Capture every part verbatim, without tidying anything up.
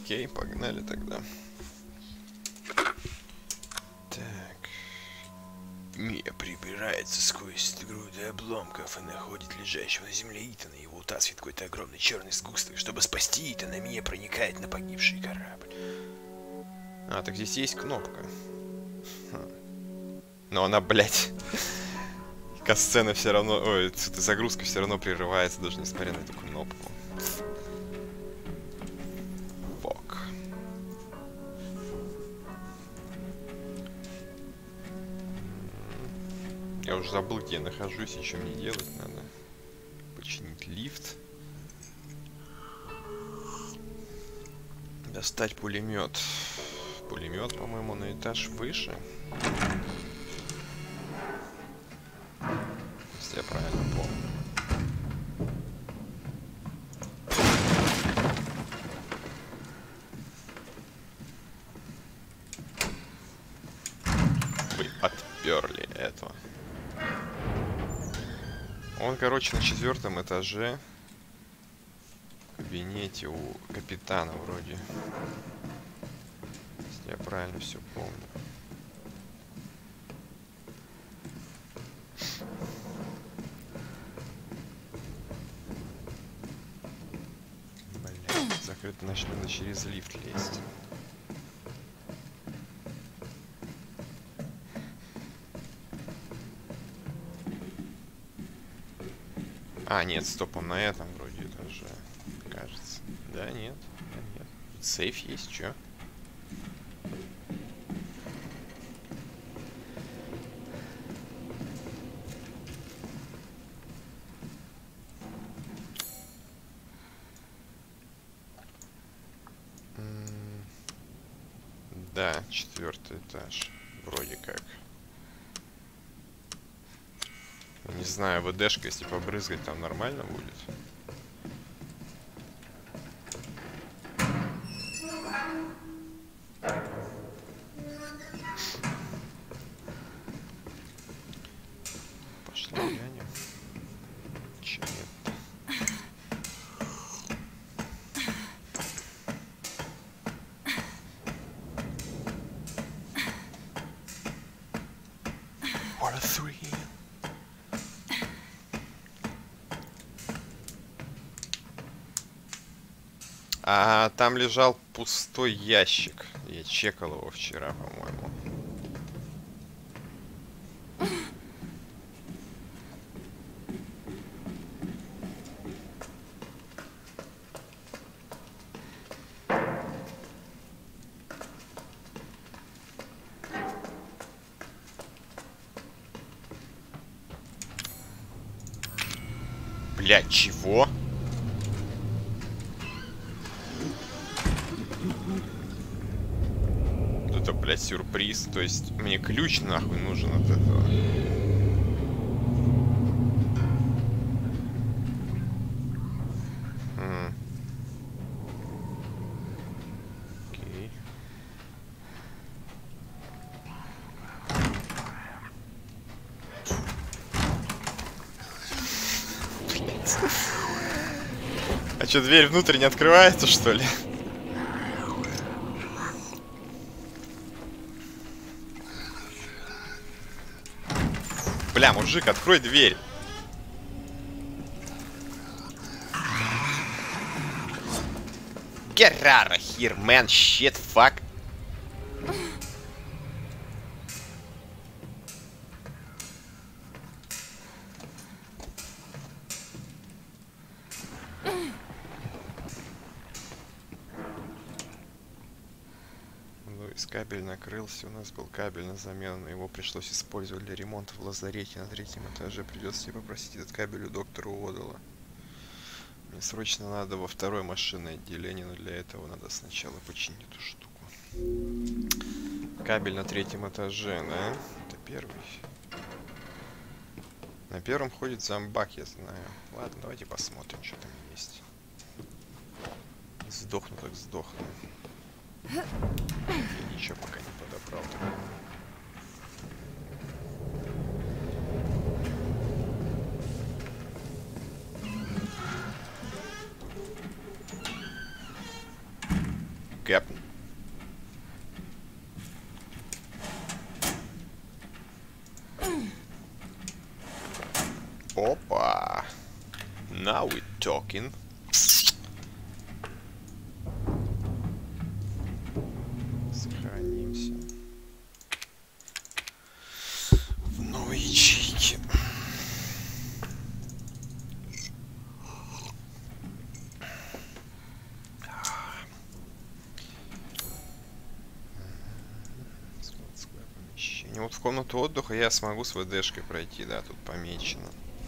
Окей, погнали тогда. Так. Мия прибирается сквозь груды обломков и находит лежащего на земле Итана. Его утаскивает какой-то огромный черный сгусток. Чтобы спасти Итана, Мия проникает на погибший корабль. А, так здесь есть кнопка. Хм. Но она, блядь... Касцена все равно... Ой, загрузка все равно прерывается, даже несмотря на эту кнопку. Фок. Я уже забыл, где я нахожусь, и что мне делать надо. Починить лифт. Достать пулемет. Пулемет, по-моему, на этаж выше. Если я правильно помню. Вы отперли этого. Он, короче, на четвертом этаже. В кабинете у капитана вроде. Если я правильно все помню. Блин, закрыто, значит, надо через лифт лезть. А, нет, стоп, он на этом вроде этаже, кажется. Да, нет, да, нет. Сейф есть, чё? Да, четвертый этаж, вроде как. Не знаю, ВДшка, если побрызгать, там нормально будет. Пошли глянем. Че нет-то? What a three. А там лежал пустой ящик. Я чекал его вчера, по-моему. Блядь, чего? Это, блядь, сюрприз. То есть мне ключ нахуй нужен от этого. М. Окей. А что, дверь внутрь не открывается, что ли? Бля, мужик, открой дверь. Get out of here, man. Shit, fuck. Кабель накрылся, у нас был кабель на замену, но его пришлось использовать для ремонта в лазарете на третьем этаже. Придется попросить этот кабель у доктора Уодала. Мне срочно надо во второе машинное отделение, но для этого надо сначала починить эту штуку. Кабель на третьем этаже, да? Это первый. На первом ходит зомбак, я знаю. Ладно, давайте посмотрим, что там есть. Сдохну так сдохну. Я ничего пока не подобрал. talking. Сохранимся. В новой ячейке. Вот в комнату отдыха я смогу с ВДшкой пройти, да, тут помечено.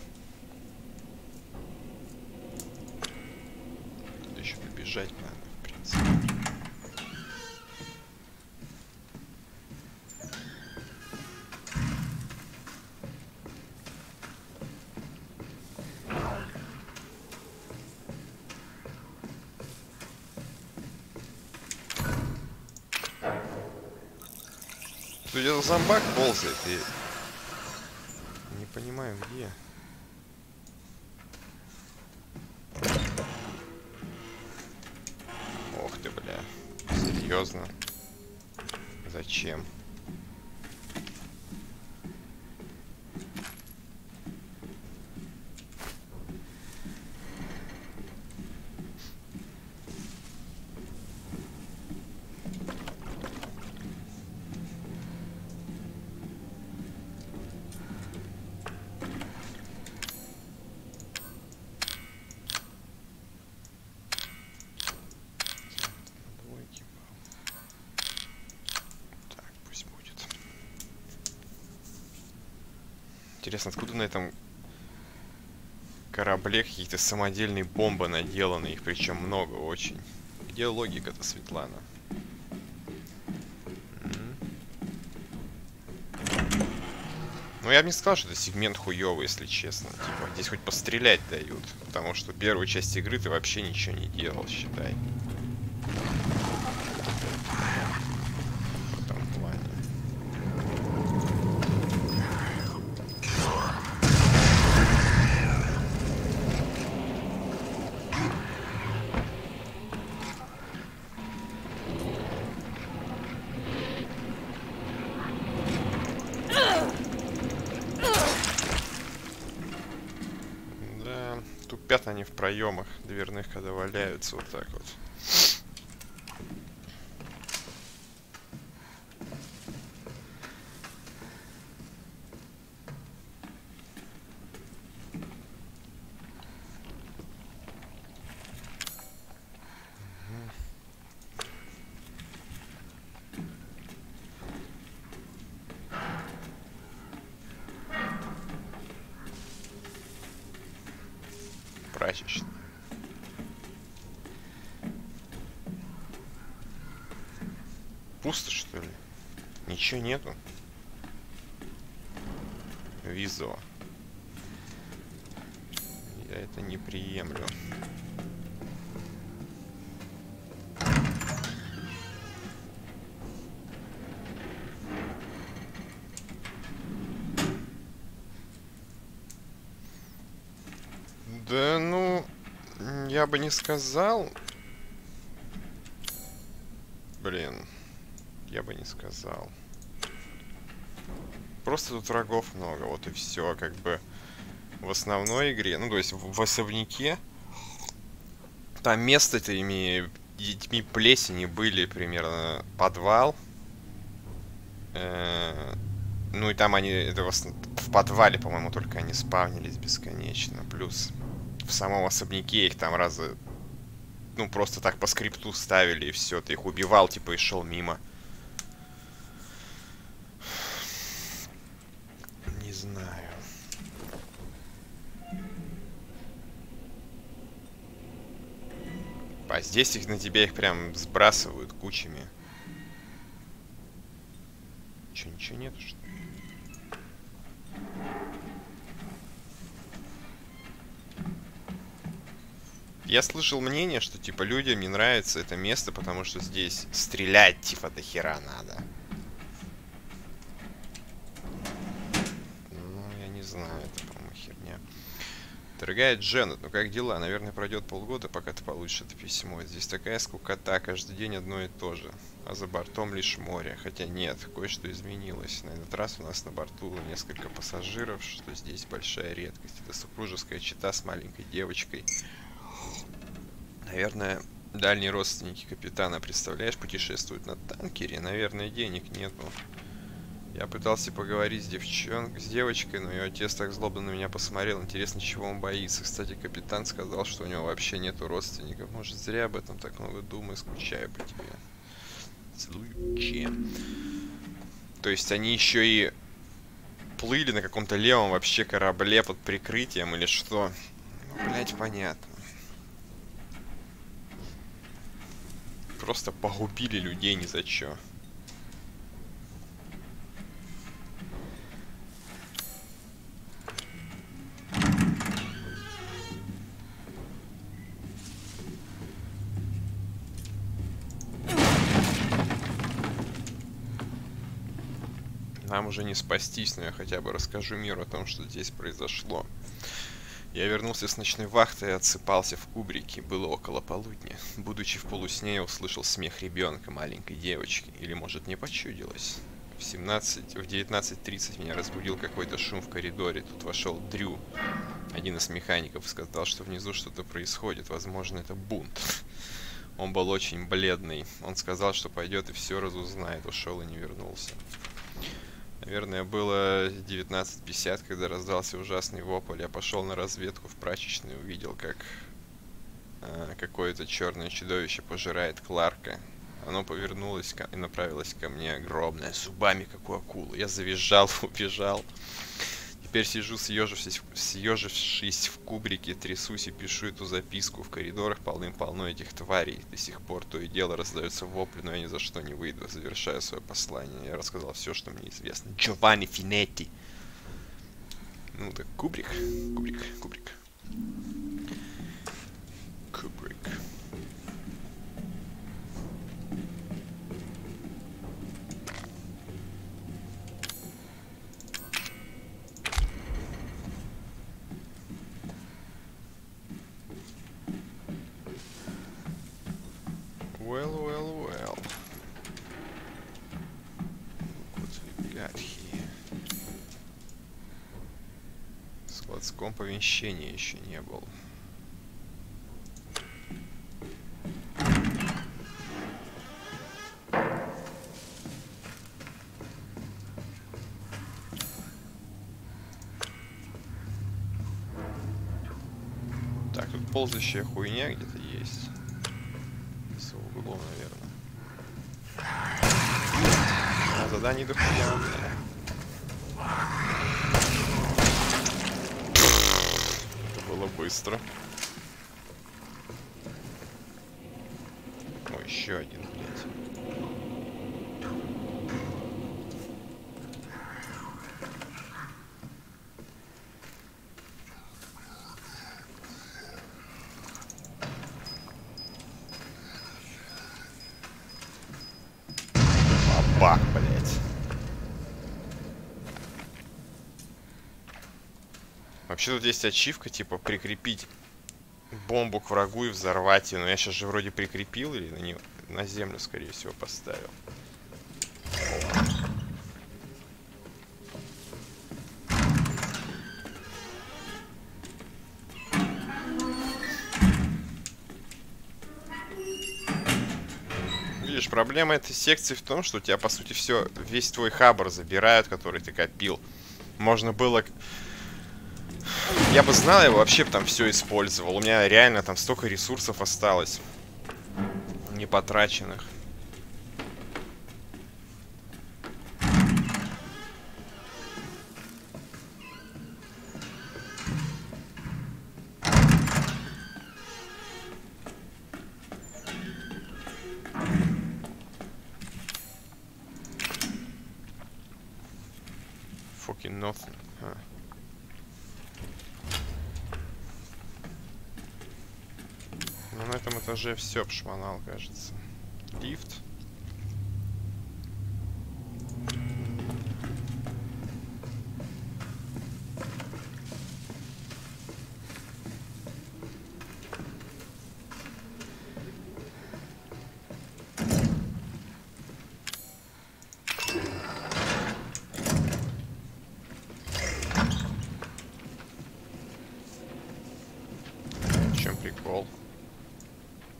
Тут еще добежать надо, в принципе. Тут где-то зомбак ползает и не понимаю где. Ох ты, бля. Серьезно? Зачем? Интересно, откуда на этом корабле какие-то самодельные бомбы наделаны, их причем много очень. Где логика-то, Светлана? М-м. Ну, я бы не сказал, что это сегмент хуёвый, если честно. Типа, здесь хоть пострелять дают, потому что первую часть игры ты вообще ничего не делал, считай. Тупят они в проемах дверных, когда валяются вот так вот. Прачечная. Пусто, что ли? Ничего нету. Визово. Я это не приемлю. Да, ну, я бы не сказал. Блин, я бы не сказал. Просто тут врагов много, вот и все, как бы в основной игре, ну то есть в, в особняке, там место-то детьми плесени были примерно подвал. Э-э- ну и там они, это в, в подвале, по-моему, только они спавнились бесконечно, плюс в самом особняке их там раза, ну, просто так по скрипту ставили, и все, ты их убивал, типа, и шел мимо. Не знаю. А здесь их на тебя их прям сбрасывают кучами. Че, ничего нету, что ли? Я слышал мнение, что, типа, людям не нравится это место, потому что здесь стрелять, типа, до хера надо. Ну, я не знаю, это, по-моему, херня. Дорогая Дженнет, ну как дела? Наверное, пройдет полгода, пока ты получишь это письмо. Здесь такая скукота, каждый день одно и то же. А за бортом лишь море. Хотя нет, кое-что изменилось. На этот раз у нас на борту несколько пассажиров, что здесь большая редкость. Это супружеская чета с маленькой девочкой. Наверное, дальние родственники капитана, представляешь, путешествуют на танкере. Наверное, денег нету. Я пытался поговорить с девчонкой, с девочкой, но ее отец так злобно на меня посмотрел. Интересно, чего он боится. Кстати, капитан сказал, что у него вообще нету родственников. Может, зря об этом так много думаю, скучаю по тебе. Целую, чем? То есть они еще и плыли на каком-то левом вообще корабле под прикрытием или что? Ну, блять, понятно. Просто погубили людей ни за что. Нам уже не спастись, но я хотя бы расскажу миру о том, что здесь произошло. Я вернулся с ночной вахты и отсыпался в кубрике. Было около полудня. Будучи в полусне, я услышал смех ребенка, маленькой девочки. Или, может, мне почудилось. В семнадцать, в девятнадцать тридцать меня разбудил какой-то шум в коридоре. Тут вошел Дрю, один из механиков, и сказал, что внизу что-то происходит. Возможно, это бунт. Он был очень бледный. Он сказал, что пойдет и все разузнает. Ушел и не вернулся. Наверное, было девятнадцать пятьдесят, когда раздался ужасный вопль. Я пошел на разведку в прачечную, увидел, как э, какое-то черное чудовище пожирает Кларка. Оно повернулось и направилось ко мне, огромное, зубами, как у акулы. Я завизжал, убежал. Теперь сижу, съежившись, съежившись в кубрике, трясусь и пишу эту записку. В коридорах полным-полно этих тварей. До сих пор то и дело раздаются вопли, но я ни за что не выйду. Завершаю свое послание. Я рассказал все, что мне известно. Джованни Финетти. Ну так, кубрик. Кубрик, кубрик. Кубрик. Well, well, well. What we got here? В складском помещении еще не был. Так, тут ползающая хуйня где-то есть. С углом, наверное. А задание дохуя. Это было быстро. О, еще один, блядь. Бабах, блядь. Вообще тут есть ачивка, типа прикрепить бомбу к врагу и взорвать ее. Но я сейчас же вроде прикрепил или на нее, на землю, скорее всего, поставил. Видишь, проблема этой секции в том, что у тебя, по сути, все, весь твой хабар забирают, который ты копил. Можно было... Я бы знал, я бы вообще там все использовал. У меня реально там столько ресурсов осталось. Не потраченных. Fucking nothing. Huh. Ну, на этом этаже все пшмонал, кажется. Лифт. В чем прикол?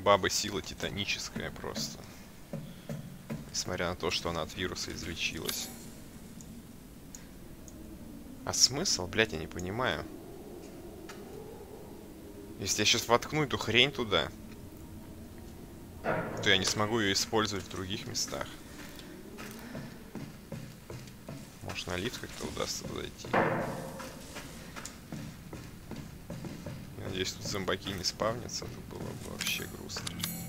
бабы сила титаническая просто. Несмотря на то, что она от вируса излечилась. А смысл, блядь, я не понимаю. Если я сейчас воткну эту хрень туда, то я не смогу ее использовать в других местах. Может, на лифт как-то удастся подойти. Надеюсь, тут зомбаки не спавнятся, то было бы вообще грустно.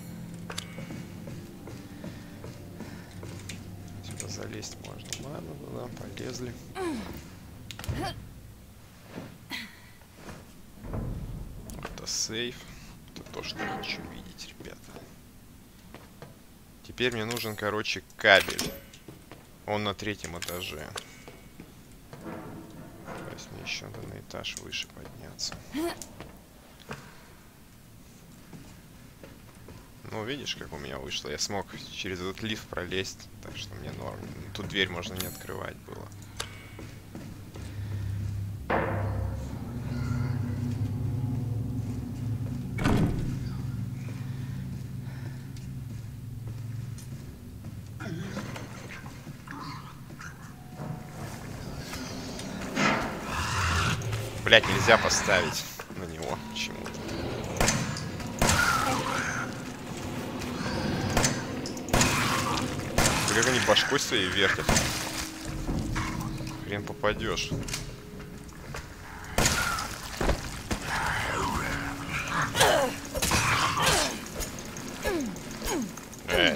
Сюда залезть можно. Ладно, туда полезли. Сейф. Это то, что я хочу видеть, ребята. Теперь мне нужен, короче, кабель. Он на третьем этаже. То есть мне еще надо на этаж выше подняться. Ну, видишь, как у меня вышло. Я смог через этот лифт пролезть, так что мне норм. Тут дверь можно не открывать было. Блять, нельзя поставить на него почему-то. Как они башкой своей вертят. Хрен попадешь. Эй.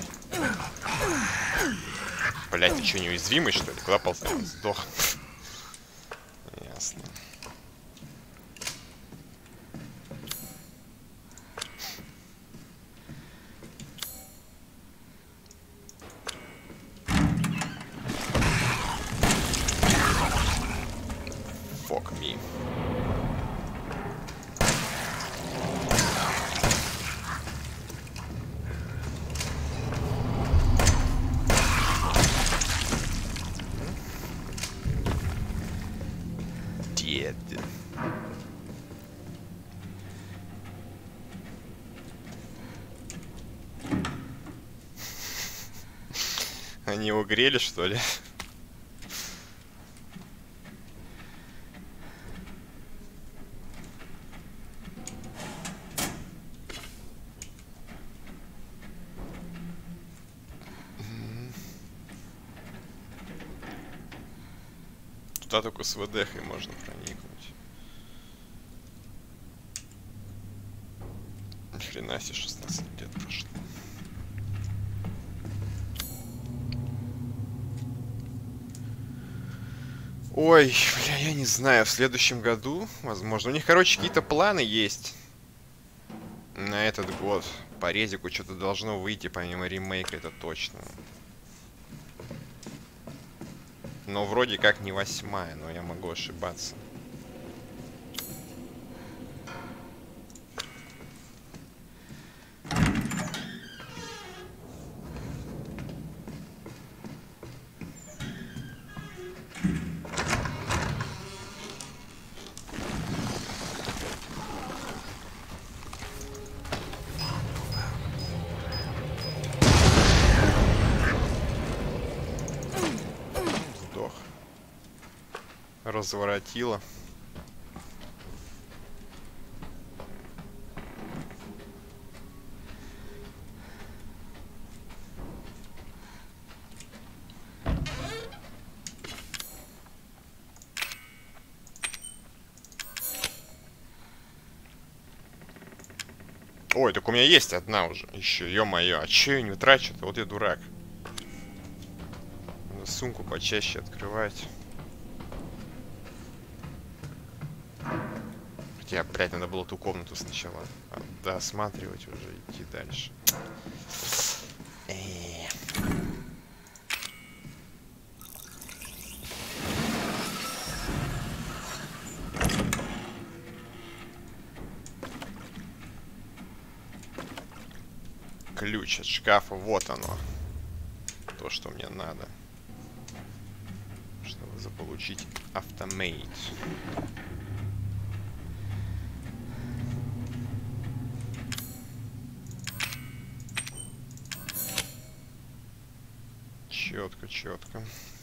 Блять, ты что, неуязвимый, что ли? Куда ползал? Сдох. Ясно. Fuck me. Dead. Они его грели, что ли? Туда только с ВДХой можно проникнуть. Ни хрена себе, шестнадцать лет прошло. Ой, бля, я не знаю, в следующем году, возможно. У них, короче, какие-то планы есть на этот год. По резику что-то должно выйти, помимо ремейка, это точно. Но вроде как не восьмая, но я могу ошибаться. Разворотило. Ой, так у меня есть одна уже. Еще, ё-моё, а че я не трачу-то? Вот я дурак. Надо сумку почаще открывать. Хотя, блядь, надо было ту комнату сначала досматривать, уже идти дальше. Э-э-э. Ключ от шкафа, вот оно. То, что мне надо, чтобы заполучить автомейт. Четко, четко.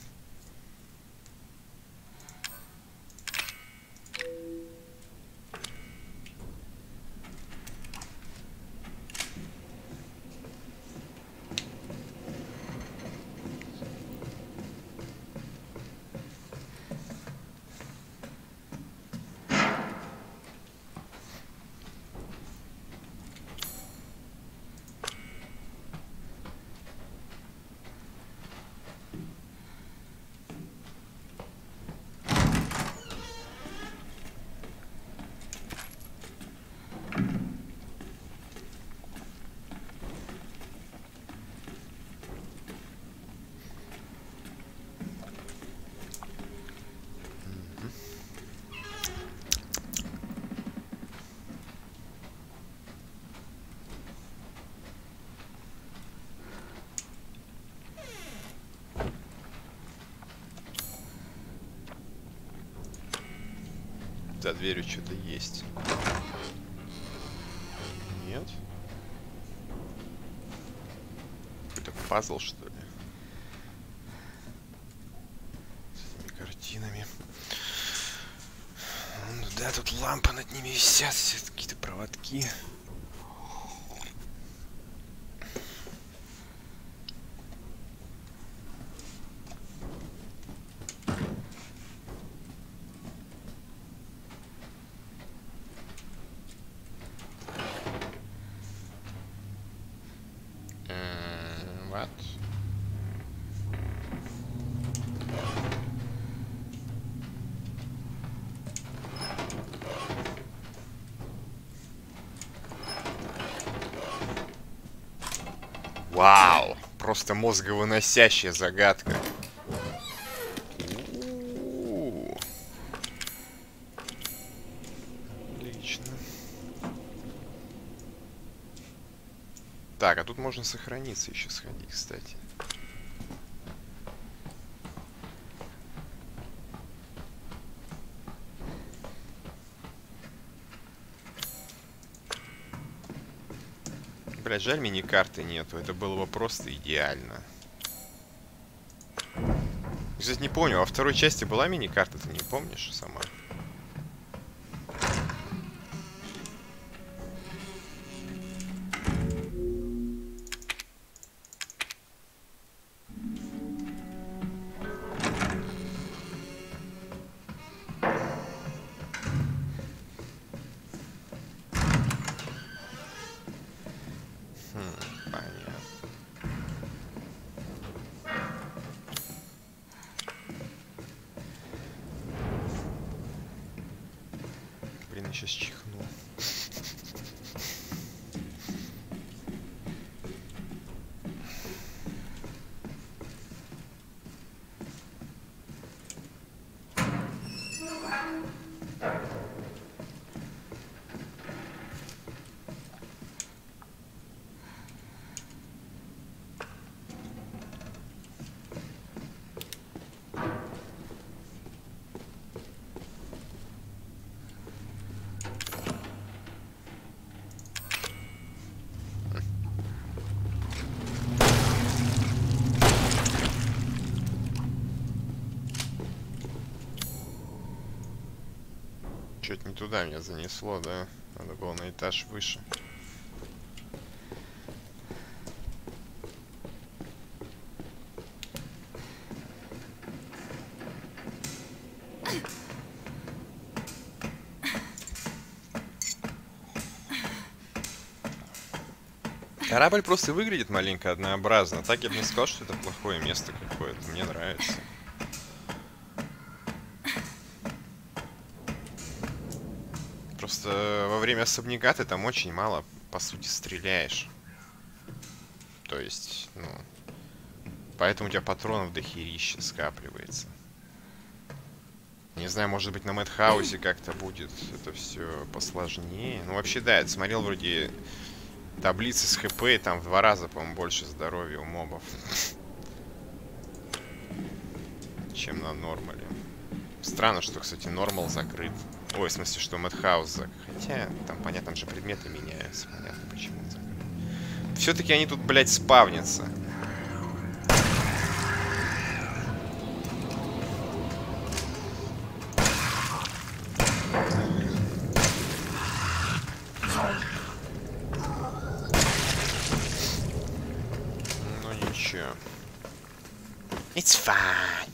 За дверью что-то есть. Нет? Какой-то пазл, что ли? С этими картинами. Ну да, тут лампы над ними висят, все какие-то проводки. Вау! Просто мозговыносящая загадка. У-у-у. Отлично. Так, а тут можно сохраниться еще сходить, кстати. Блядь, жаль, мини-карты нету. Это было бы просто идеально. Кстати, не помню, во второй части была мини-карта, ты не помнишь сама? Блин, я сейчас чихну. Чуть не туда меня занесло, да? Надо было на этаж выше. Корабль просто выглядит маленько однообразно. Так я бы не сказал, что это плохое место какое-то. Мне нравится. Просто во время особняка ты там очень мало, по сути, стреляешь. То есть, ну... Поэтому у тебя патронов дохерища скапливается. Не знаю, может быть, на Мэтхаусе как-то будет это все посложнее. Ну, вообще, да, я смотрел вроде... Таблицы с хп, и там в два раза, по-моему, больше здоровья у мобов. Чем на нормале. Странно, что, кстати, нормал закрыт. Ой, в смысле, что Мэтхаус закрыт. Хотя, там, понятно, там же предметы меняются. Понятно, почему он закрыт. Все-таки они тут, блядь, спавнятся. It's fine.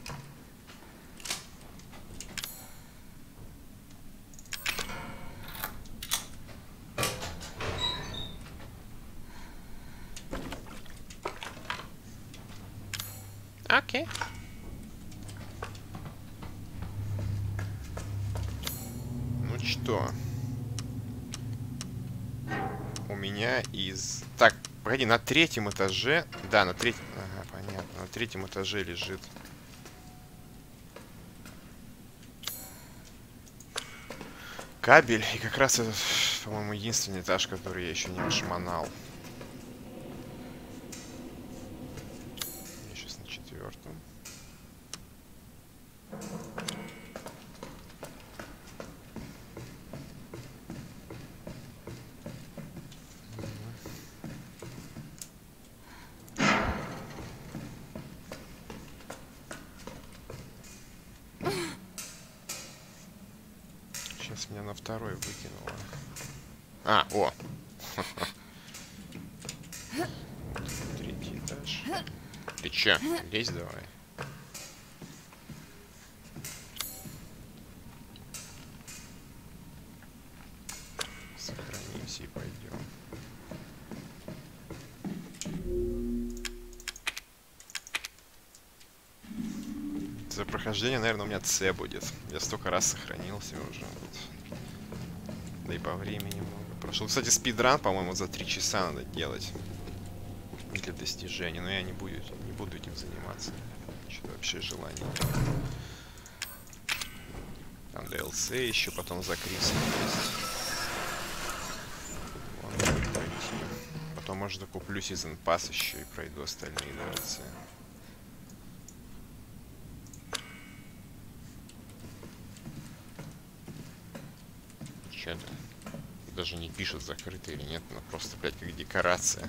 Окей. Ну что? У меня из... Так, погоди, на третьем этаже... Да, на третьем... Ага, понятно. На третьем этаже лежит... кабель. И как раз это, по-моему, единственный этаж, который я еще не отшмонал. Я сейчас на четвертом. Сейчас меня на второй выкинуло. А, о! Третий этаж. Ты чё? Лезь давай. Сохранимся и пойдем. За прохождение, наверное, у меня С будет. Я столько раз сохранился уже. Вот. Да и по времени много прошло. Кстати, спидран, по-моему, за три часа надо делать. Для достижения. Но я не буду, не буду этим заниматься. Что-то вообще желания нет. Там ди эл си еще потом за Крисом есть. Вон, будет пройти. Потом, может, куплю Season Pass еще и пройду остальные ди эл си. Что-то даже не пишет, закрыто или нет, но просто, блядь, как декорация.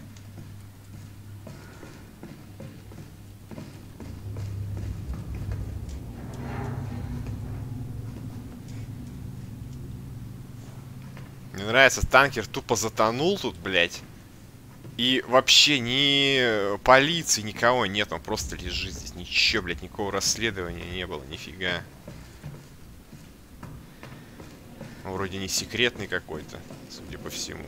Мне нравится, танкер тупо затонул тут, блядь. И вообще ни полиции, никого нет, он просто лежит здесь. Ничего, блядь, никакого расследования не было, нифига. Он вроде не секретный какой-то, судя по всему.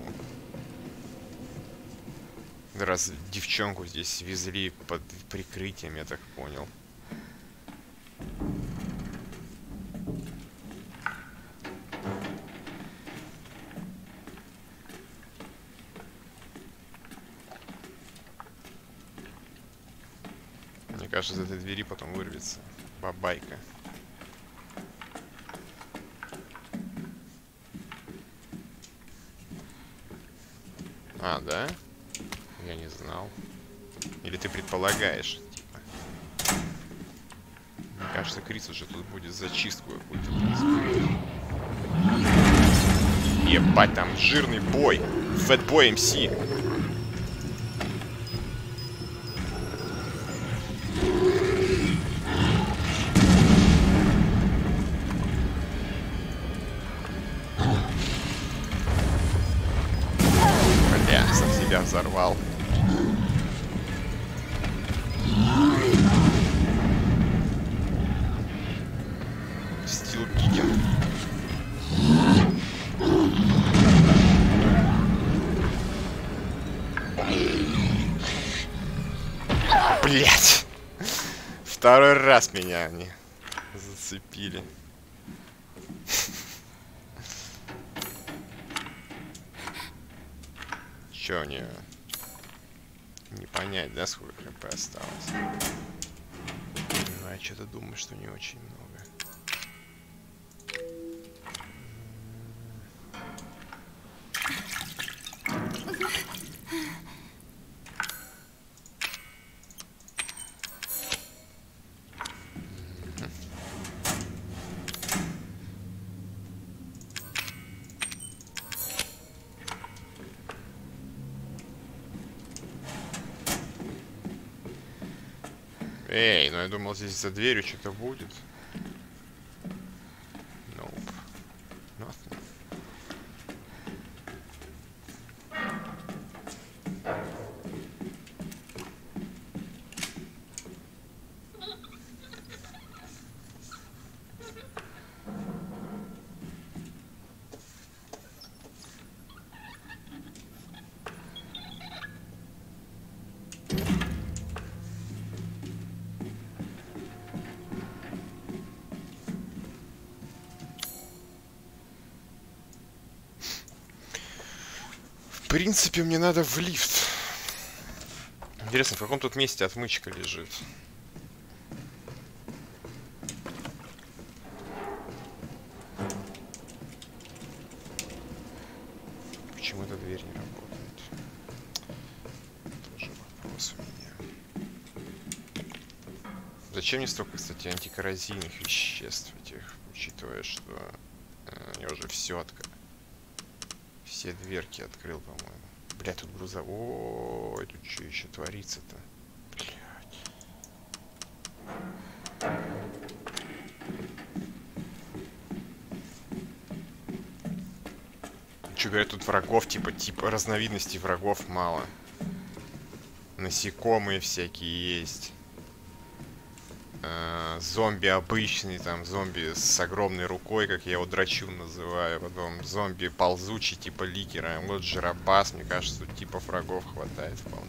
Раз девчонку здесь везли под прикрытием, я так понял. Мне кажется, из этой двери потом вырвется бабайка. А, да? Я не знал. Или ты предполагаешь, типа. Мне кажется, Крис уже тут будет зачистку какую-то производить. Ебать, там жирный бой. Фэтбой эм си. Взорвал. Стил Кикин. Блять! Второй раз меня они зацепили. Чё у нее? Не понять, да, сколько хп осталось? Ну, я что-то думаю, что не очень много. Эй, ну я думал, здесь за дверью что-то будет. Nope. Nothing. принципе, мне надо в лифт. Интересно, в каком тут месте отмычка лежит? Почему эта дверь не работает? Тоже вопрос у меня. Зачем мне столько, кстати, антикоррозийных веществ этих, учитывая, что э, я уже все открыл. Все дверки открыл, по-моему. Бля, тут груза. Ой, тут что еще творится-то? Блядь. Че говорят, тут врагов, типа, типа разновидностей врагов мало. Насекомые всякие есть. Э, зомби обычный, там, зомби с огромной рукой, как я его драчун называю. Потом зомби ползучий, типа ликера. Вот жиробас, мне кажется, тут типа врагов хватает вполне.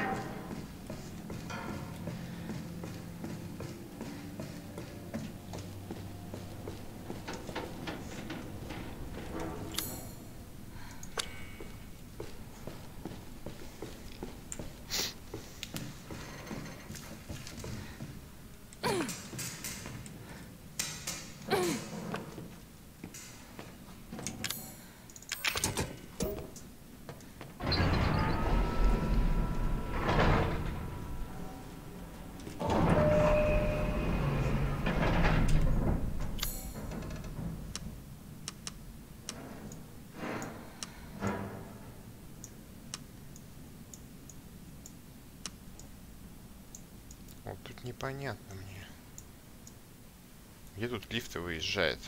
Вот тут непонятно мне. Где тут лифты выезжает?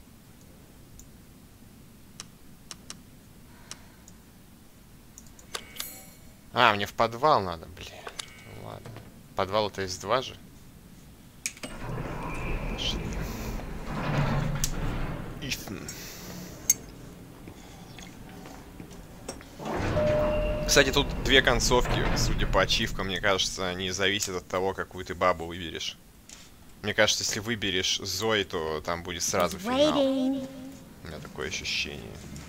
А, мне в подвал надо, блин. Ну, ладно. Подвал это эс два же. Пошли. Итан. Кстати, тут две концовки, судя по ачивкам, мне кажется, они зависят от того, какую ты бабу выберешь. Мне кажется, если выберешь Зои, то там будет сразу финал. У меня такое ощущение.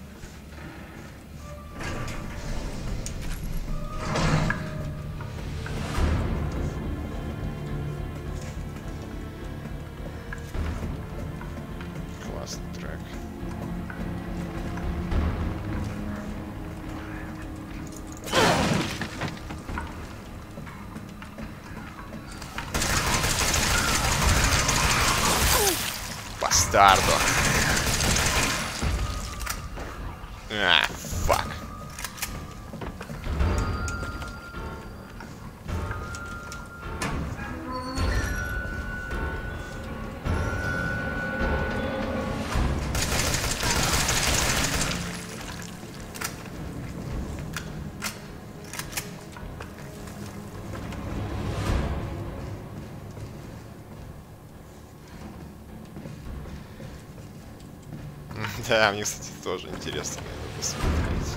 Классный трек. Бастардо. А, фак. Да, мне, кстати, тоже интересно на это посмотреть.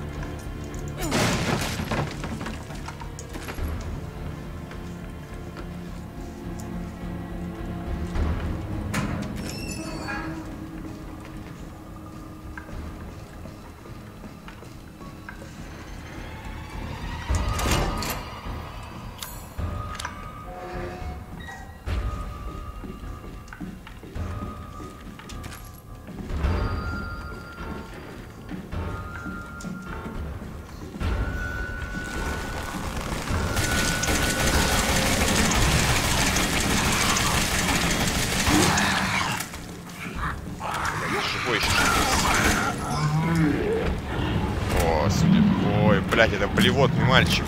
О, судя... Ой, блядь, это блевотный мальчик.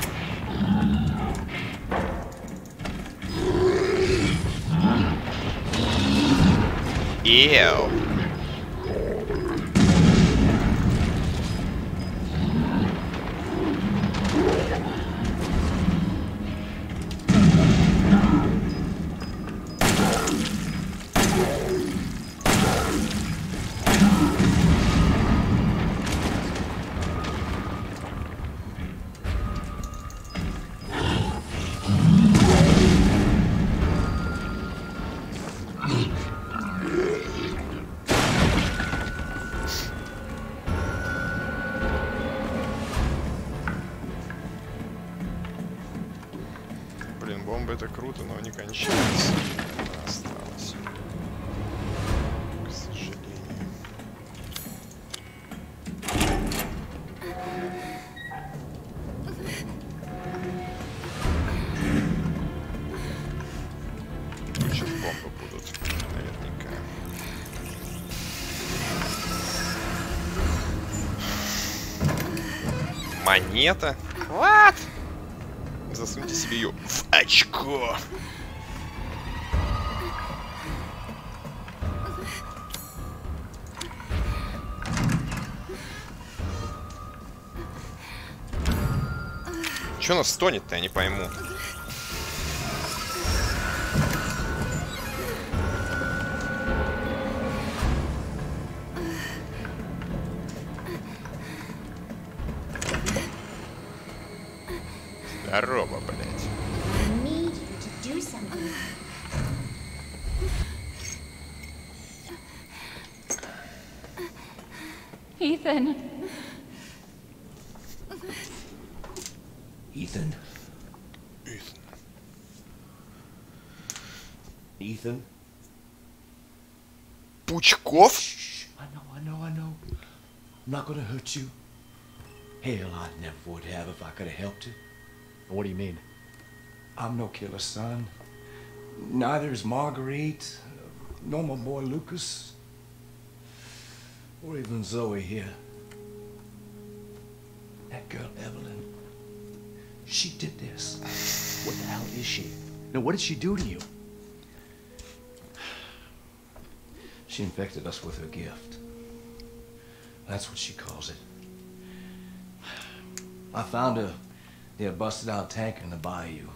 Эу. бомба это круто, но не кончается. Она осталась. К сожалению. Сейчас бомбы будут, наверняка. Монета? What? Засуньте себе ее в очко. Че она стонет-то, я не пойму. Здорово, блядь. Ethan. Ethan. Ethan. Ethan. Пучков? Shh. I know, I know, I know. I'm not gonna hurt you. Hell, I never would have if I could have helped you. What do you mean? I'm no killer, son. Neither is Marguerite, nor my boy Lucas, or even Zoe here. That girl, Evelyn, she did this. What the hell is she? No, what did she do to you? She infected us with her gift. That's what she calls it. I found her near a busted out tanker in the bayou.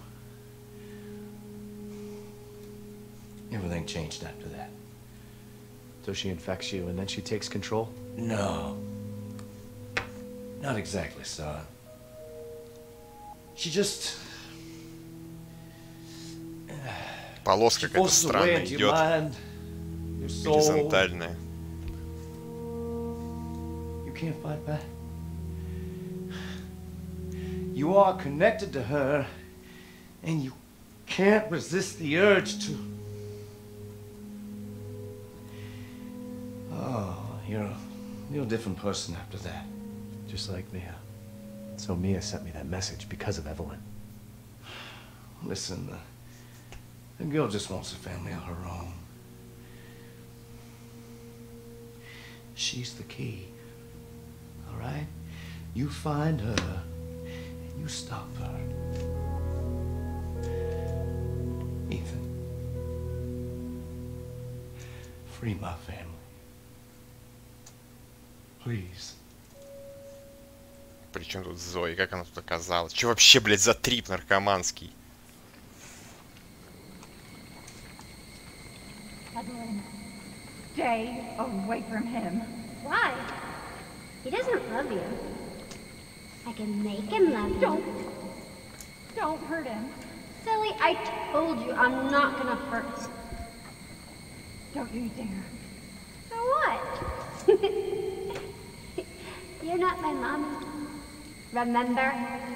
Everything changed after that. So she infects you and then she takes control? No. Not exactly, son. She just... Полоска She какая-то forces her way странная into your идет. mind, your soul. Горизонтальная. You can't fight back. You are connected to her, and you can't resist the urge to... Oh, you're a, you're a different person after that. Just like Mia. So Mia sent me that message because of Evelyn. Listen, the, the girl just wants a family of her own. She's the key, all right? You find her, and you stop her. Ethan, free my family. Please. Причем тут Зои? Как она тут оказалась? Че вообще, блядь, за трип наркоманский? Evelyn, stay away from him. Why? He doesn't love you. I can make him love you. Don't. Don't hurt him. Silly, I told you I'm not gonna hurt him. Don't you dare. So what? You're not my mommy. Remember?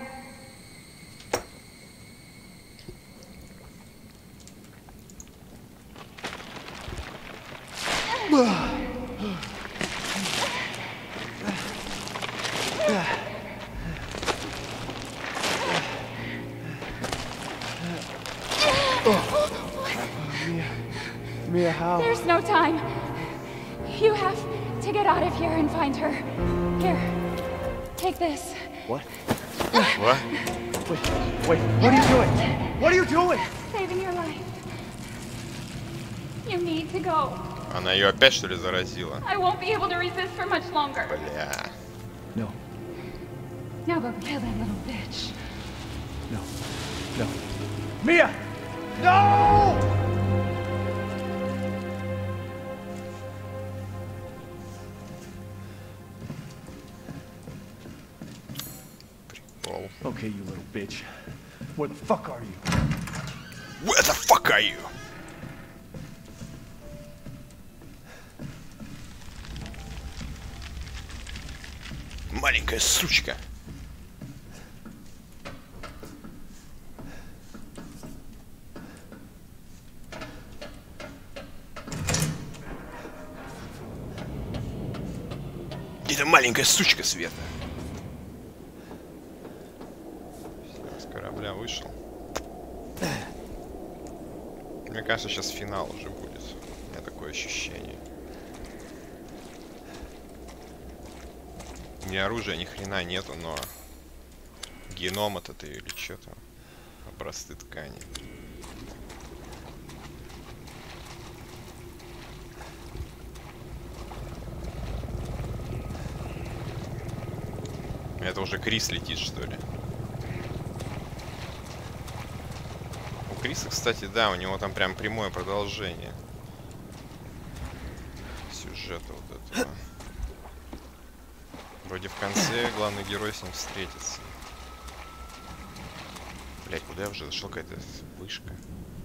Mia, how? There's no time. You have to get out of here and find her. Here, take this. What? What? Wait, wait, what are you doing? What are you doing? Saving your life. You need to go. Она ее опять, что ли, заразила? I won't be able to resist for much longer. Бля. No, Now go kill that little bitch. no, no. Mia! No! Прикол. Okay, you little bitch. Where the fuck are you? Where the fuck are you? Маленькая сучка. Это маленькая сучка Света. Все, с корабля вышел. Мне кажется, сейчас финал уже будет. У меня такое ощущение. У меня оружия ни хрена нету, но геном этот или что там. Образцы ткани. Это уже Крис летит, что ли? У Криса, кстати, да, у него там прям прямое продолжение сюжета вот этого. Вроде в конце главный герой с ним встретится. Блять, куда я уже зашел? Какая-то вышка.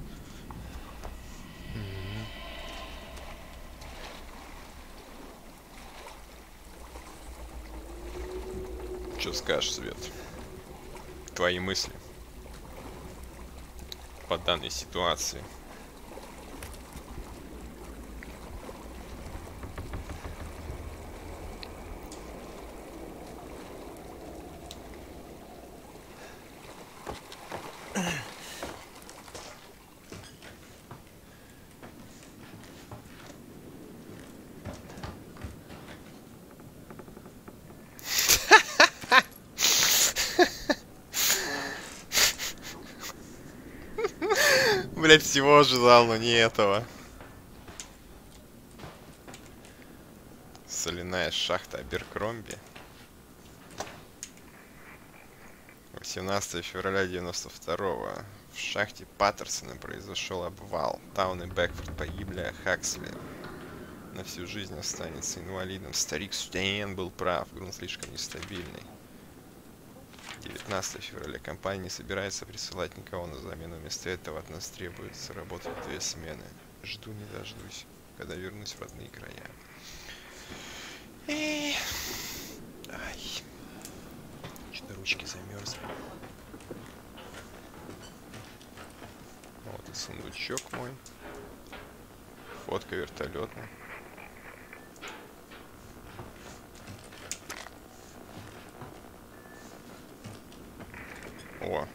Что скажешь, Свет? Твои мысли по данной ситуации? Блять, всего ожидал, но не этого. Соляная шахта Аберкромби. восемнадцатого февраля девяносто второго. В шахте Паттерсона произошел обвал. Таун и Бэкфорд погибли, а Хаксли на всю жизнь останется инвалидом. Старик Стейн был прав, грунт слишком нестабильный. девятнадцатого февраля компания не собирается присылать никого на замену. Вместо этого от нас требуется работать две смены. Жду не дождусь, когда вернусь в родные края. Эй. Ай. Что-то ручки замерзли. Вот и сундучок мой. Фотка вертолетная. О.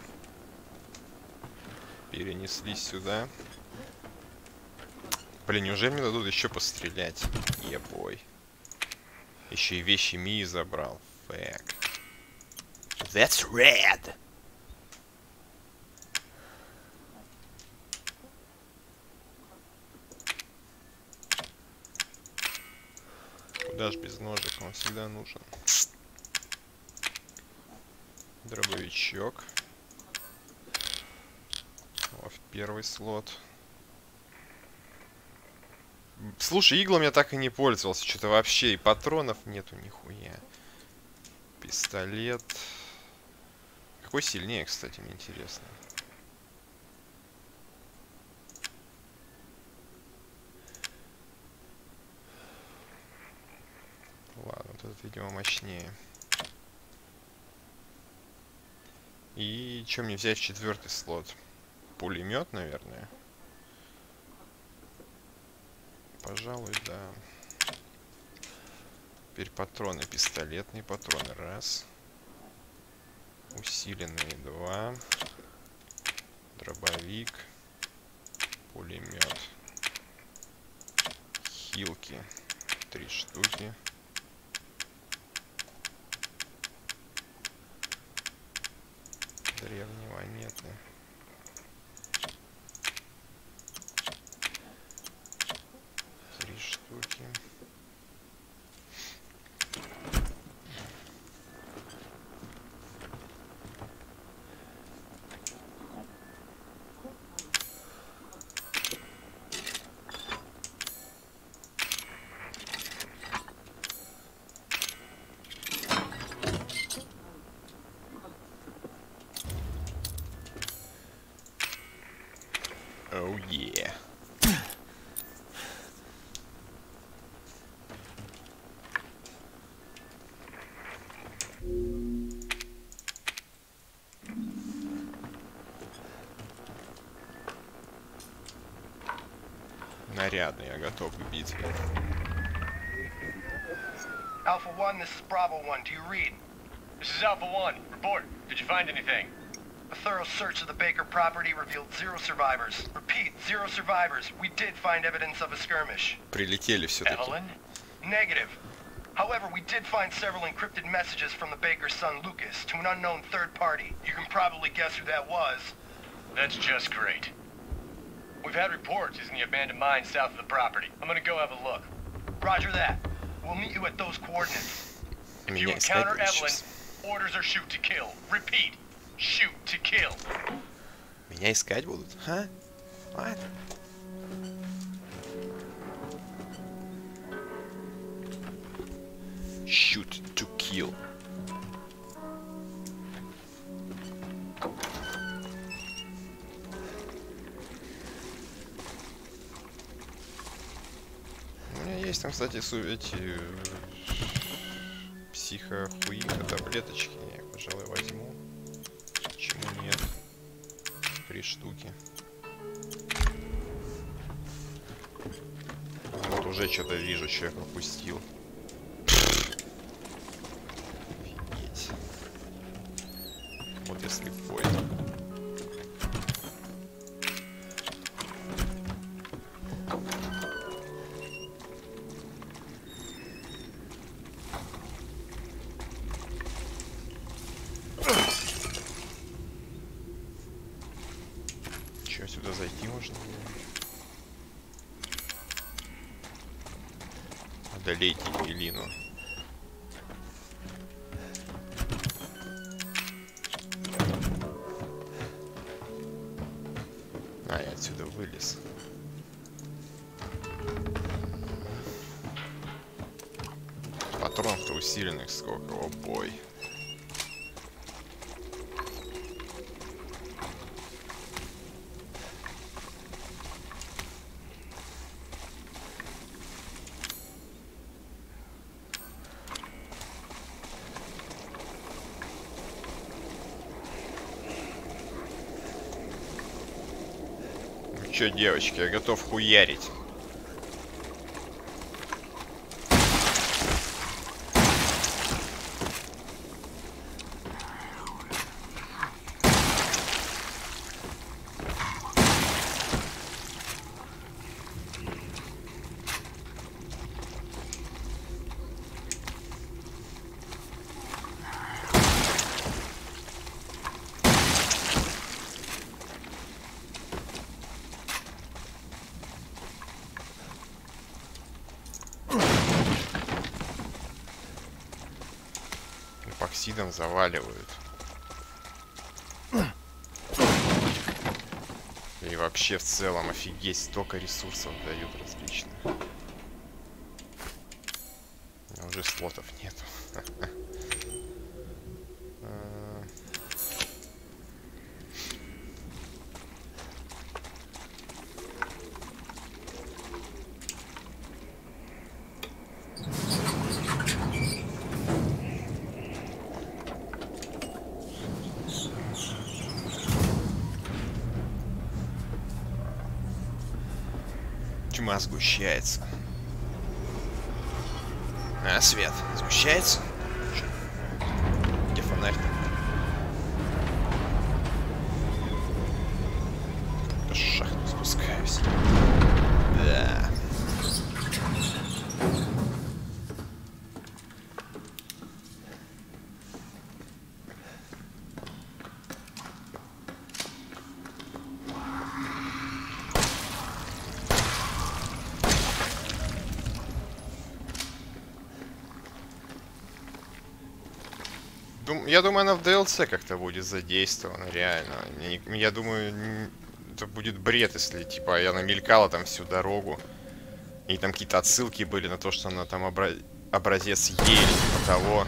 Перенеслись сюда. Блин, неужели мне дадут еще пострелять? Ебой. Еще и вещи Мии забрал. Фэк. That's red. Куда ж без ножика? Он всегда нужен. Дробовичок. О, в первый слот. Слушай, иглом я так и не пользовался. Что-то вообще и патронов нету нихуя. Пистолет. Какой сильнее, кстати, мне интересно. Ладно, вот этот, видимо, мощнее. И что мне взять в четвертый слот? Пулемет, наверное. Пожалуй, да. Теперь патроны. Пистолетные патроны. Раз. Усиленные. Два. Дробовик. Пулемет. Хилки. Три штуки. Древние монеты. Три штуки. Oh yeah. Нарядно, я готов к битве. Alpha One, this is Bravo One. Do you read? This is Alpha One. Report. Did you find anything? A thorough search of the Baker property revealed zero survivors. Repeat, zero survivors. We did find evidence of a skirmish. Прилетели все-таки. Evelyn? Negative. However, we did find several encrypted messages from the Baker's son Lucas to an unknown third party. You can probably guess who that was. That's just great. We've had reports he's in the abandoned mine south of the property. I'm gonna go have a look. Roger that. We'll meet you at those coordinates. If you encounter Evelyn, orders are shoot to kill. Repeat, shoot to kill. Меня искать будут? Ха? What? Shoot to kill. У меня есть там, кстати, су эти психохуика таблеточки. Я их, пожалуй, возьму. Почему нет? Три штуки. Вот уже что-то вижу, человек пропустил. Офигеть. Вот я слепой. Че, сюда зайти можно? Одолейте Евелину. А, я отсюда вылез. Патронов-то усиленных сколько, о бой. Чё, девочки, я готов хуярить. Эпоксидом заваливают. И вообще в целом офигеть, столько ресурсов дают различных. Но уже слотов нету. Тьма сгущается. А, свет сгущается? Где фонарь-то? Какую-то шахту спускаюсь. Да. Я думаю, она в ди эл си как-то будет задействована, реально. Я, я думаю, это будет бред, если, типа, она мелькала там всю дорогу. И там какие-то отсылки были на то, что она там обра... образец ели, типа того.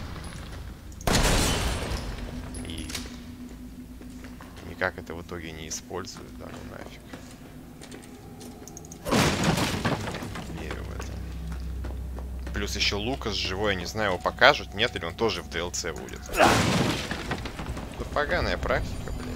И никак это в итоге не используют, да, ну нафиг. Верю в это. Плюс еще Лукас живой, я не знаю, его покажут, нет, или он тоже в ди эл си будет. Это поганая практика, блядь.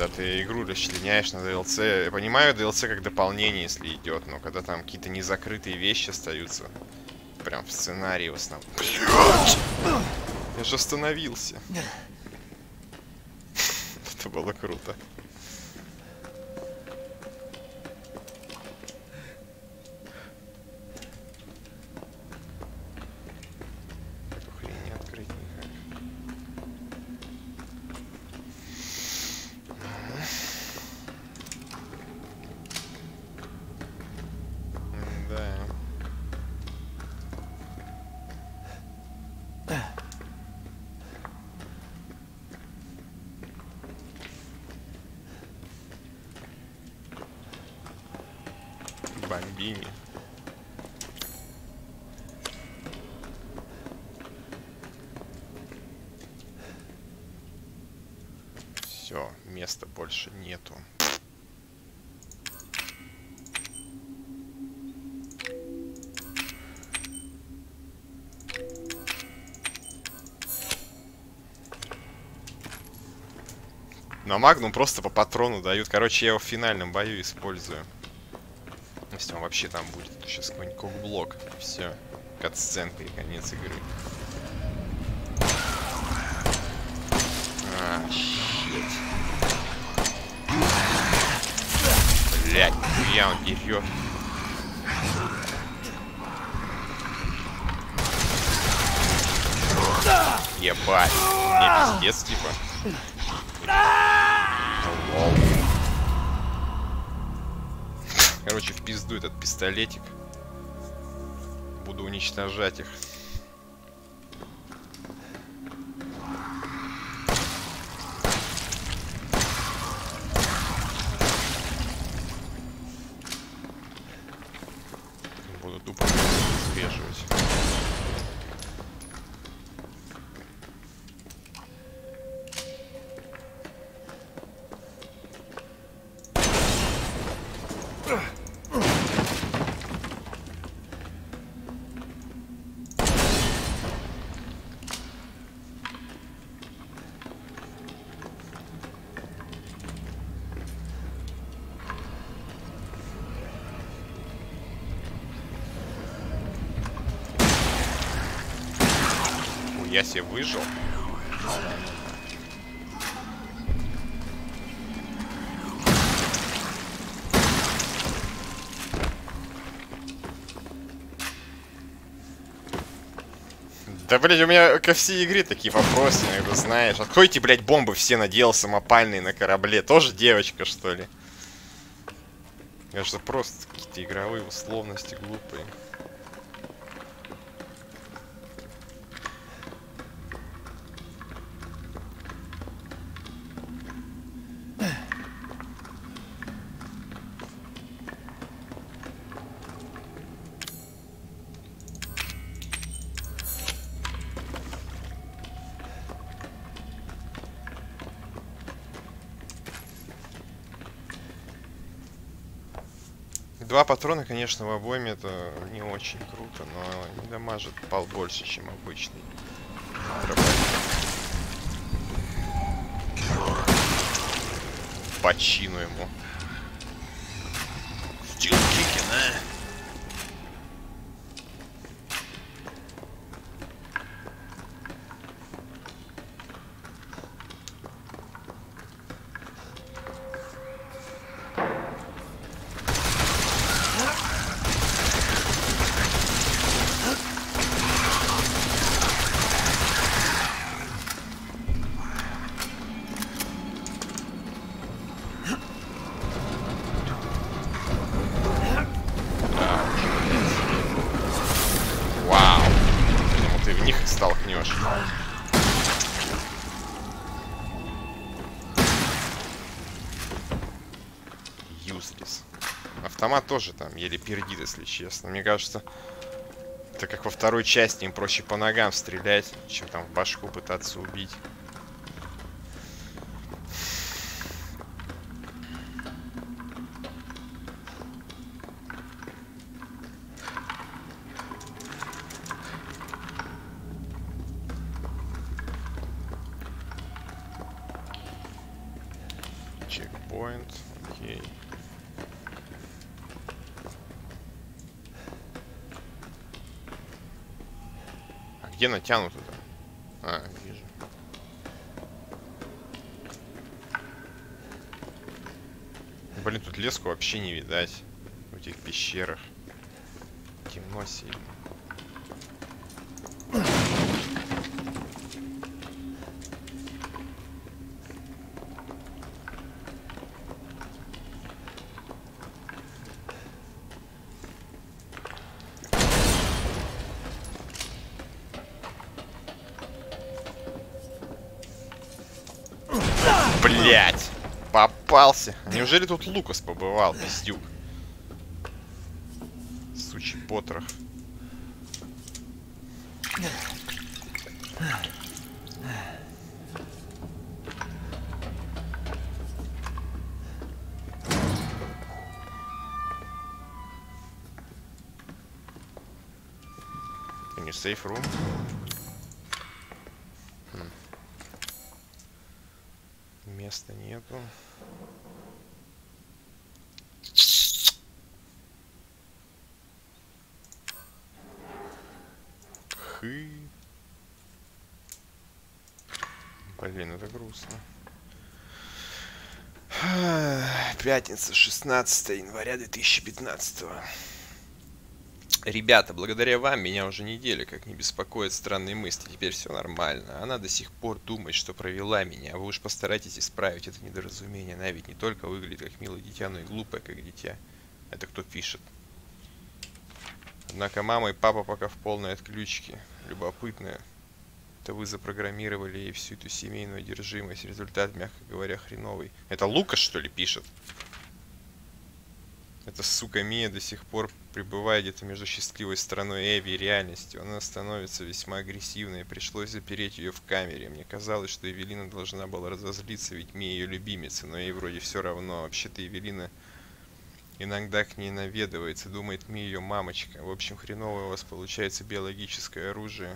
когда ты игру расчленяешь на ди эл си. Я понимаю, ди эл си как дополнение, если идет, но когда там какие-то незакрытые вещи остаются, прям в сценарии в основном. Блять! Я же остановился. Это было круто. Бомбини. Все, места больше нету. На Магнум просто по патрону дают. Короче, я его в финальном бою использую. Если он вообще там будет, то сейчас какой-нибудь кокблок. Все. Катсценка и конец игры. А, щит. Блять, я он дерет. Ебать. Мне пиздец, типа. Лол. Короче, в пизду этот пистолетик. Буду уничтожать их. Буду тупо свеживать. Я себе выжил. Да, блядь, у меня ко всей игре такие вопросы, иногда, знаешь. Откройте, блядь, бомбы все наделал самопальные на корабле. Тоже девочка, что ли? Это просто какие-то игровые условности глупые. Два патрона, конечно, в обойме это не очень круто, но не дамажит пал больше, чем обычный. По чину ему. Стил кикин, а? Столкнешь. Useless. Автомат тоже там еле пердит, если честно. Мне кажется, это как во второй части, им проще по ногам стрелять, чем там в башку пытаться убить. Чекпоинт. Окей. А где натянуто-то? А, вижу. Блин, тут леску вообще не видать. В этих пещерах. Темно сильно. Блять! Попался! Неужели тут Лукас побывал, пиздюк? Сучий потрох. Не сейф рум. Хм. Места нету. Хы. Блин, это грустно. Пятница, шестнадцатое января две тысячи пятнадцатого. Ребята, благодаря вам меня уже неделя как не беспокоят странные мысли. Теперь все нормально. Она до сих пор думает, что провела меня. Вы уж постарайтесь исправить это недоразумение. Она ведь не только выглядит как милое дитя, но и глупое как дитя. Это кто пишет? Однако мама и папа пока в полной отключке. Любопытно. Это вы запрограммировали ей всю эту семейную одержимость. Результат, мягко говоря, хреновый. Это Лукас, что ли, пишет? Эта сука Мия до сих пор пребывает где-то между счастливой стороной Эви и реальностью. Она становится весьма агрессивной. Пришлось запереть ее в камере. Мне казалось, что Эвелина должна была разозлиться, ведь Мия ее любимица. Но ей вроде все равно. Вообще-то Эвелина иногда к ней наведывается. Думает, Мия ее мамочка. В общем, хреново у вас получается биологическое оружие.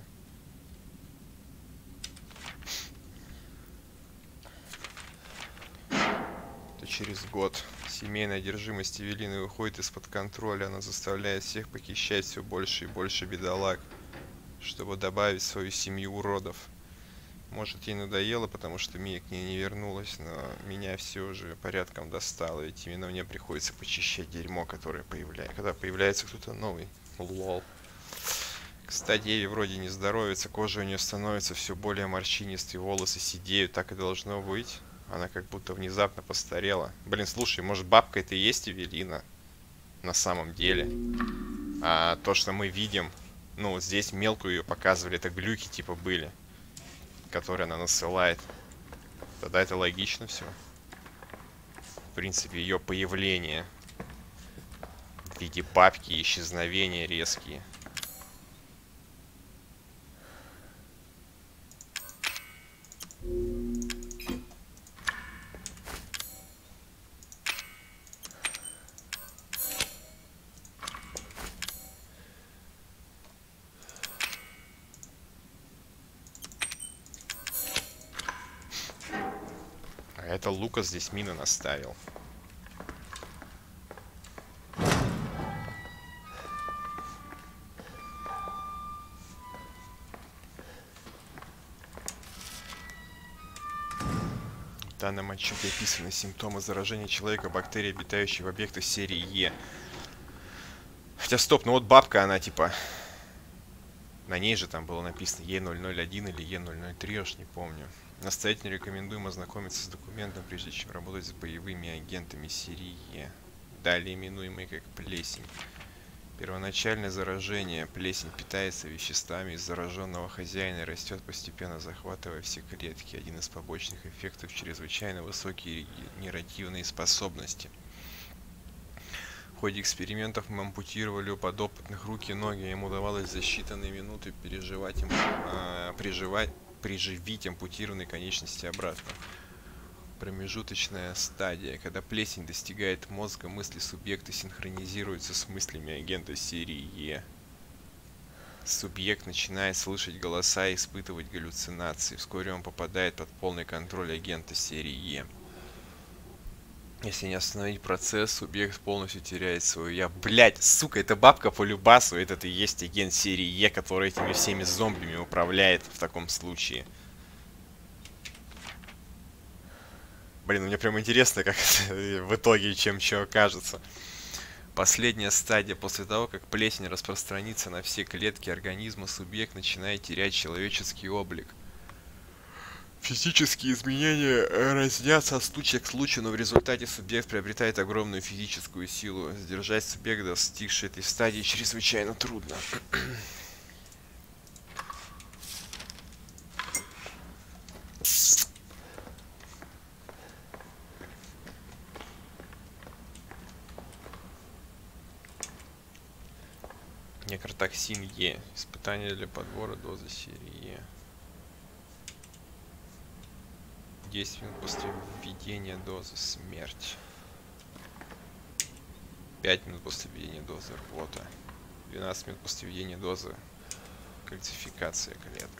Это через год. Семейная одержимость Эвелины выходит из-под контроля. Она заставляет всех похищать все больше и больше бедолаг, чтобы добавить в свою семью уродов. Может, ей надоело, потому что Мия к ней не вернулась, но меня все же порядком достало, ведь именно мне приходится почищать дерьмо, которое появляется, когда появляется кто-то новый. Лол. Кстати, Эви вроде не здоровится, кожа у нее становится все более морщинистой, волосы седеют, так и должно быть. Она как будто внезапно постарела. Блин, слушай, может, бабка это и есть Эвелина? На самом деле. А то, что мы видим, ну, вот здесь мелкую ее показывали, это глюки типа были, которые она насылает. Тогда это логично все. В принципе, ее появление в виде бабки и исчезновения резкие. Это Лукас здесь мину наставил. В данном отчете описаны симптомы заражения человека бактерией, обитающей в объектах серии Е. Хотя стоп, ну вот бабка, она типа... На ней же там было написано Е ноль ноль один или Е ноль ноль три, я уж не помню. Настоятельно рекомендуем ознакомиться с документом, прежде чем работать с боевыми агентами серии Е. Далее именуемый как плесень. Первоначальное заражение. Плесень питается веществами из зараженного хозяина и растет, постепенно захватывая все клетки. Один из побочных эффектов — чрезвычайно высокие регенеративные способности. В ходе экспериментов мы ампутировали у подопытных руки и ноги. Им удавалось за считанные минуты переживать им, э, приживать, приживить ампутированные конечности обратно. Промежуточная стадия. Когда плесень достигает мозга, мысли субъекта синхронизируются с мыслями агента серии Е. Субъект начинает слышать голоса и испытывать галлюцинации. Вскоре он попадает под полный контроль агента серии Е. Если не остановить процесс, субъект полностью теряет свою я. Блять, сука, это бабка по любасу. Этот и есть агент серии Е, который этими всеми зомбими управляет в таком случае. Блин, мне прям интересно, как это в итоге, чем что окажется. Последняя стадия. После того, как плесень распространится на все клетки организма, субъект начинает терять человеческий облик. Физические изменения разнятся от случая к случаю, но в результате субъект приобретает огромную физическую силу. Сдержать субъекта, достигший этой стадии, чрезвычайно трудно. Некротоксин Е. Испытание для подбора дозы серии Е. десять минут после введения дозы смерть. пять минут после введения дозы рвота. двенадцать минут после введения дозы кальцификация клеток.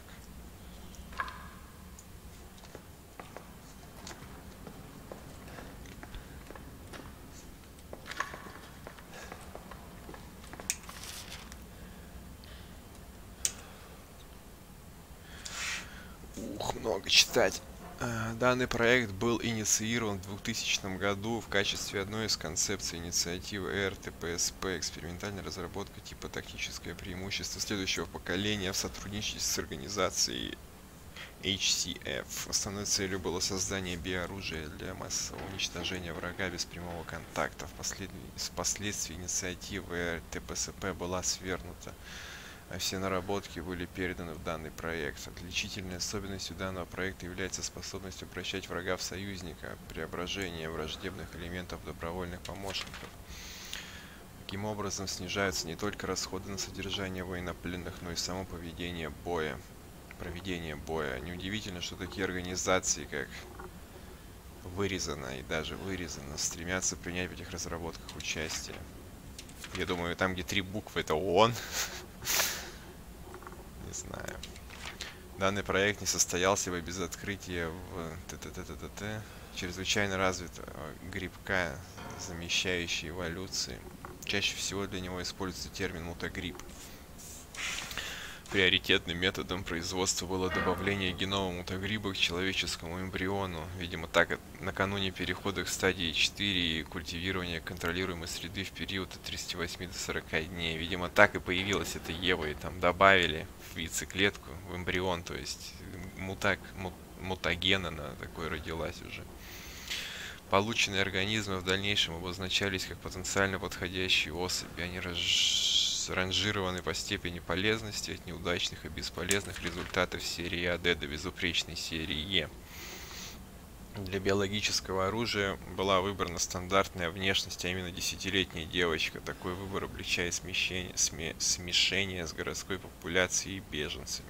Ух, много читать. Данный проект был инициирован в двухтысячном году в качестве одной из концепций инициативы эр тэ пэ эс пэ экспериментальная разработка типа тактическое преимущество следующего поколения в сотрудничестве с организацией эйч си эф. Основной целью было создание биооружия для массового уничтожения врага без прямого контакта. Впоследствии инициатива эр тэ пэ эс пэ была свергнута, а все наработки были переданы в данный проект. Отличительной особенностью данного проекта является способность обращать врага в союзника, преображение враждебных элементов в добровольных помощников. Таким образом снижаются не только расходы на содержание военнопленных, но и само поведение боя, проведение боя. Неудивительно, что такие организации, как Вырезано и даже Вырезано, стремятся принять в этих разработках участие. Я думаю, там, где три буквы, это ООН. Не знаю. Данный проект не состоялся бы без открытия в т-т-т-т-т чрезвычайно развитого грибка, замещающей эволюции. Чаще всего для него используется термин мутагриб. Приоритетным методом производства было добавление генома мутагриба к человеческому эмбриону. Видимо, так накануне перехода к стадии четыре и культивирования контролируемой среды в период от тридцати восьми до сорока дней. Видимо, так и появилась эта Ева, и там добавили в яйцеклетку, в эмбрион, то есть мутак, мут, мутаген она такой родилась уже. Полученные организмы в дальнейшем обозначались как потенциально подходящие особи. Они ранжированы по степени полезности от неудачных и бесполезных результатов серии А Д до безупречной серии Е. Для биологического оружия была выбрана стандартная внешность, а именно десятилетняя девочка. Такой выбор облегчает смещение, сме, смешение с городской популяцией и беженцами.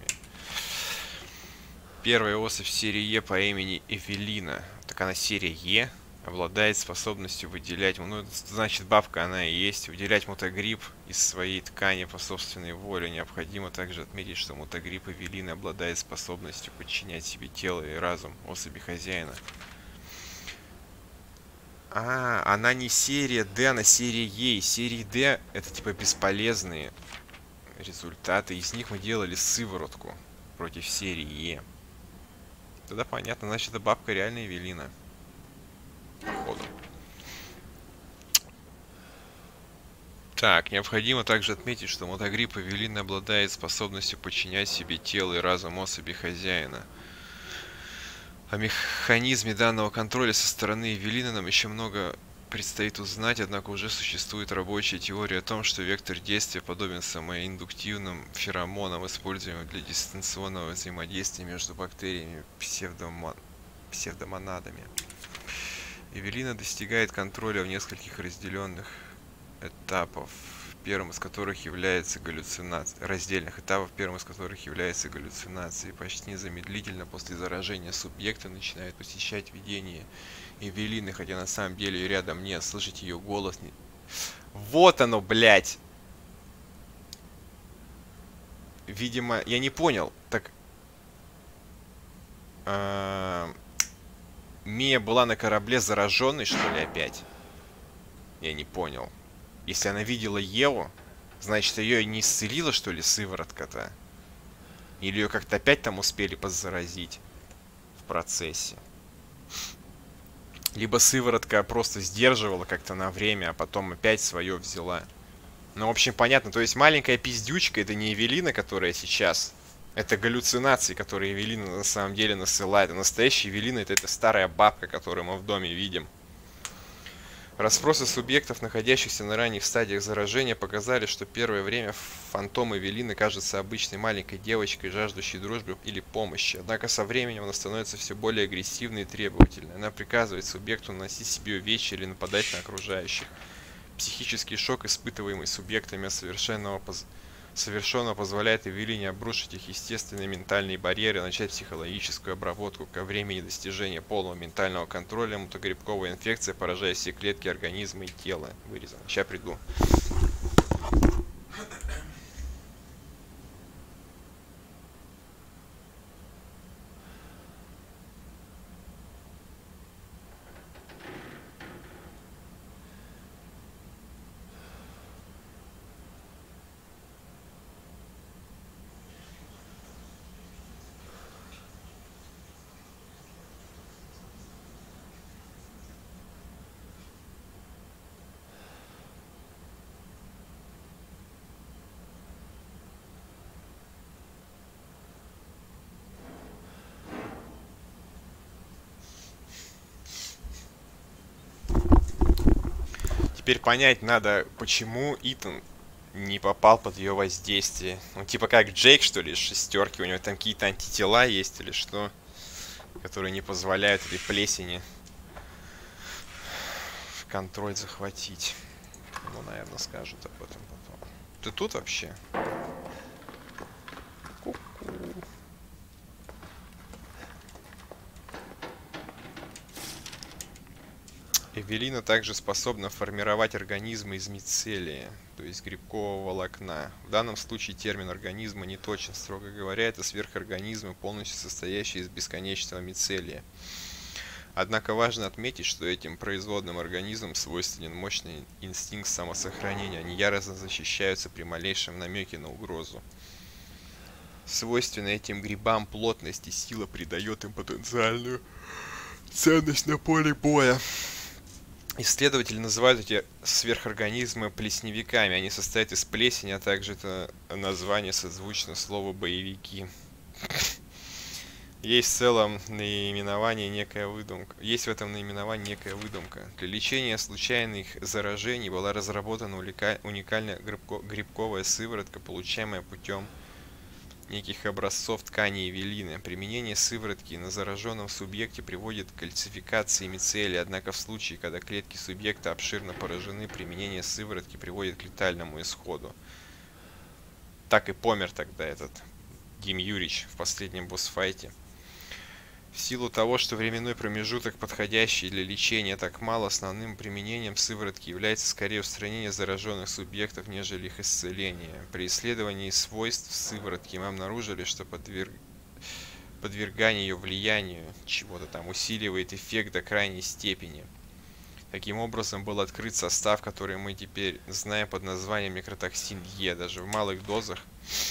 Первая особь серии Е по имени Эвелина. Так она серия Е. Обладает способностью выделять, ну, значит, бабка она и есть, выделять мутагриб из своей ткани по собственной воле. Необходимо также отметить, что мутагриб Эвелины обладает способностью подчинять себе тело и разум особи хозяина. А, она не серия Д, она серия Е. И серии Д это типа бесполезные результаты. Из них мы делали сыворотку против серии Е. Тогда понятно, значит, это бабка реально Эвелина. Походу. Так, необходимо также отметить, что мутагриб Эвелины обладает способностью подчинять себе тело и разум особи хозяина. О механизме данного контроля со стороны Эвелины нам еще много предстоит узнать, однако уже существует рабочая теория о том, что вектор действия подобен самоиндуктивным феромонам, используемым для дистанционного взаимодействия между бактериями псевдомон... псевдомонадами. Эвелина достигает контроля в нескольких разделенных этапов, первым из которых является галлюцинация, раздельных этапов, первым из которых является галлюцинация. Почти незамедлительно после заражения субъекта начинает посещать видение Эвелины, хотя на самом деле ее рядом нет, слышать ее голос не... Вот оно, блядь! Видимо, я не понял, так... Мия была на корабле зараженной, что ли, опять? Я не понял. Если она видела Еву, значит, ее не исцелила, что ли, сыворотка-то? Или ее как-то опять там успели подзаразить в процессе? Либо сыворотка просто сдерживала как-то на время, а потом опять свое взяла. Ну, в общем, понятно. То есть маленькая пиздючка — это не Эвелина, которая сейчас. Это галлюцинации, которые Эвелина на самом деле насылает. А настоящая Эвелина — это эта старая бабка, которую мы в доме видим. Расспросы субъектов, находящихся на ранних стадиях заражения, показали, что первое время фантом Эвелины кажется обычной маленькой девочкой, жаждущей дружбы или помощи. Однако со временем она становится все более агрессивной и требовательной. Она приказывает субъекту наносить себе увечья или нападать на окружающих. Психический шок, испытываемый субъектами совершенного поз... совершенно позволяет Эвелине обрушить их естественные ментальные барьеры и начать психологическую обработку. Ко времени достижения полного ментального контроля мотогрибковая инфекция поражает все клетки организма и тела. Вырезано. Сейчас приду. Теперь понять надо, почему Итан не попал под ее воздействие. Ну, типа как Джейк, что ли, из шестерки. У него там какие-то антитела есть или что, которые не позволяют этой плесени контроль захватить. Ну, наверное, скажут об этом потом. Ты тут вообще? Ку-ку. Эвелина также способна формировать организмы из мицелия, то есть грибкового волокна. В данном случае термин организма не точен. Строго говоря, это сверхорганизмы, полностью состоящие из бесконечного мицелия. Однако важно отметить, что этим производным организмам свойственен мощный инстинкт самосохранения. Они яростно защищаются при малейшем намеке на угрозу. Свойственная этим грибам плотность и сила придает им потенциальную ценность на поле боя. Исследователи называют эти сверхорганизмы плесневиками. Они состоят из плесени, а также это название созвучно слову боевики. Есть в целом наименование некая выдумка. Есть в этом наименовании некая выдумка. Для лечения случайных заражений была разработана уникальная грибковая сыворотка, получаемая путем неких образцов ткани Эвелины. Применение сыворотки на зараженном субъекте приводит к кальцификации мицелия, однако в случае, когда клетки субъекта обширно поражены, применение сыворотки приводит к летальному исходу. Так и помер тогда этот Дим Юрич в последнем босс-файте. В силу того, что временной промежуток, подходящий для лечения, так мало, основным применением сыворотки является скорее устранение зараженных субъектов, нежели их исцеление. При исследовании свойств сыворотки мы обнаружили, что подверг... подвергание ее влиянию чего-то там усиливает эффект до крайней степени. Таким образом, был открыт состав, который мы теперь знаем под названием микротоксин Е. Даже в малых дозах,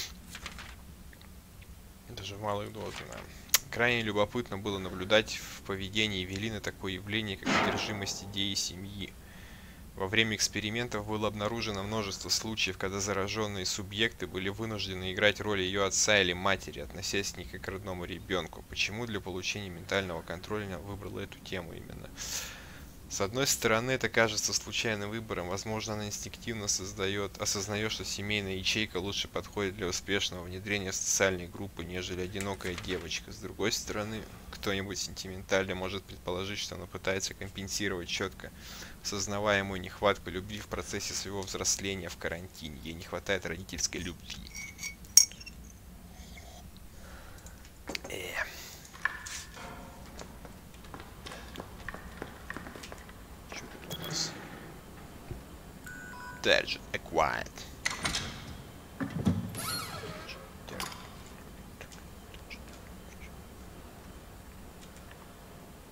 даже в малых дозах, да. Крайне любопытно было наблюдать в поведении Эвелины такое явление, как одержимость идеей семьи. Во время экспериментов было обнаружено множество случаев, когда зараженные субъекты были вынуждены играть роль ее отца или матери, относясь к ней как к родному ребенку. Почему для получения ментального контроля выбрала эту тему именно? С одной стороны, это кажется случайным выбором. Возможно, она инстинктивно создает, осознает, что семейная ячейка лучше подходит для успешного внедрения в социальной группы, нежели одинокая девочка. С другой стороны, кто-нибудь сентиментально может предположить, что она пытается компенсировать четко осознаваемую нехватку любви в процессе своего взросления в карантине. Ей не хватает родительской любви. Э. Target acquired.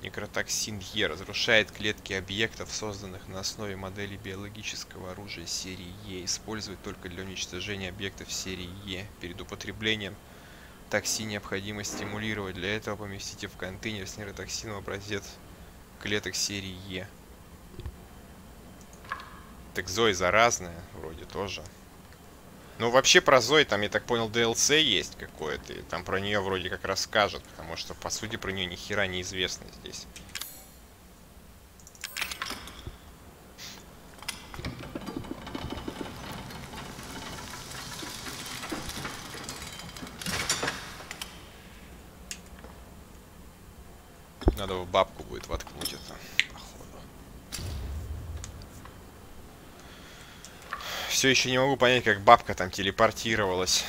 Некротоксин Е разрушает клетки объектов, созданных на основе модели биологического оружия серии Е. Использовать только для уничтожения объектов серии Е. Перед употреблением токсин необходимо стимулировать. Для этого поместите в контейнер с нейротоксином образец клеток серии Е. Так Зои заразная, вроде тоже. Ну, вообще про Зои, там, я так понял, ди эл си есть какое-то, и там про нее вроде как расскажут, потому что, по сути, про нее ни хера не известно здесь. Надо в бабку будет воткнуть это, походу. Все еще не могу понять, как бабка там телепортировалась.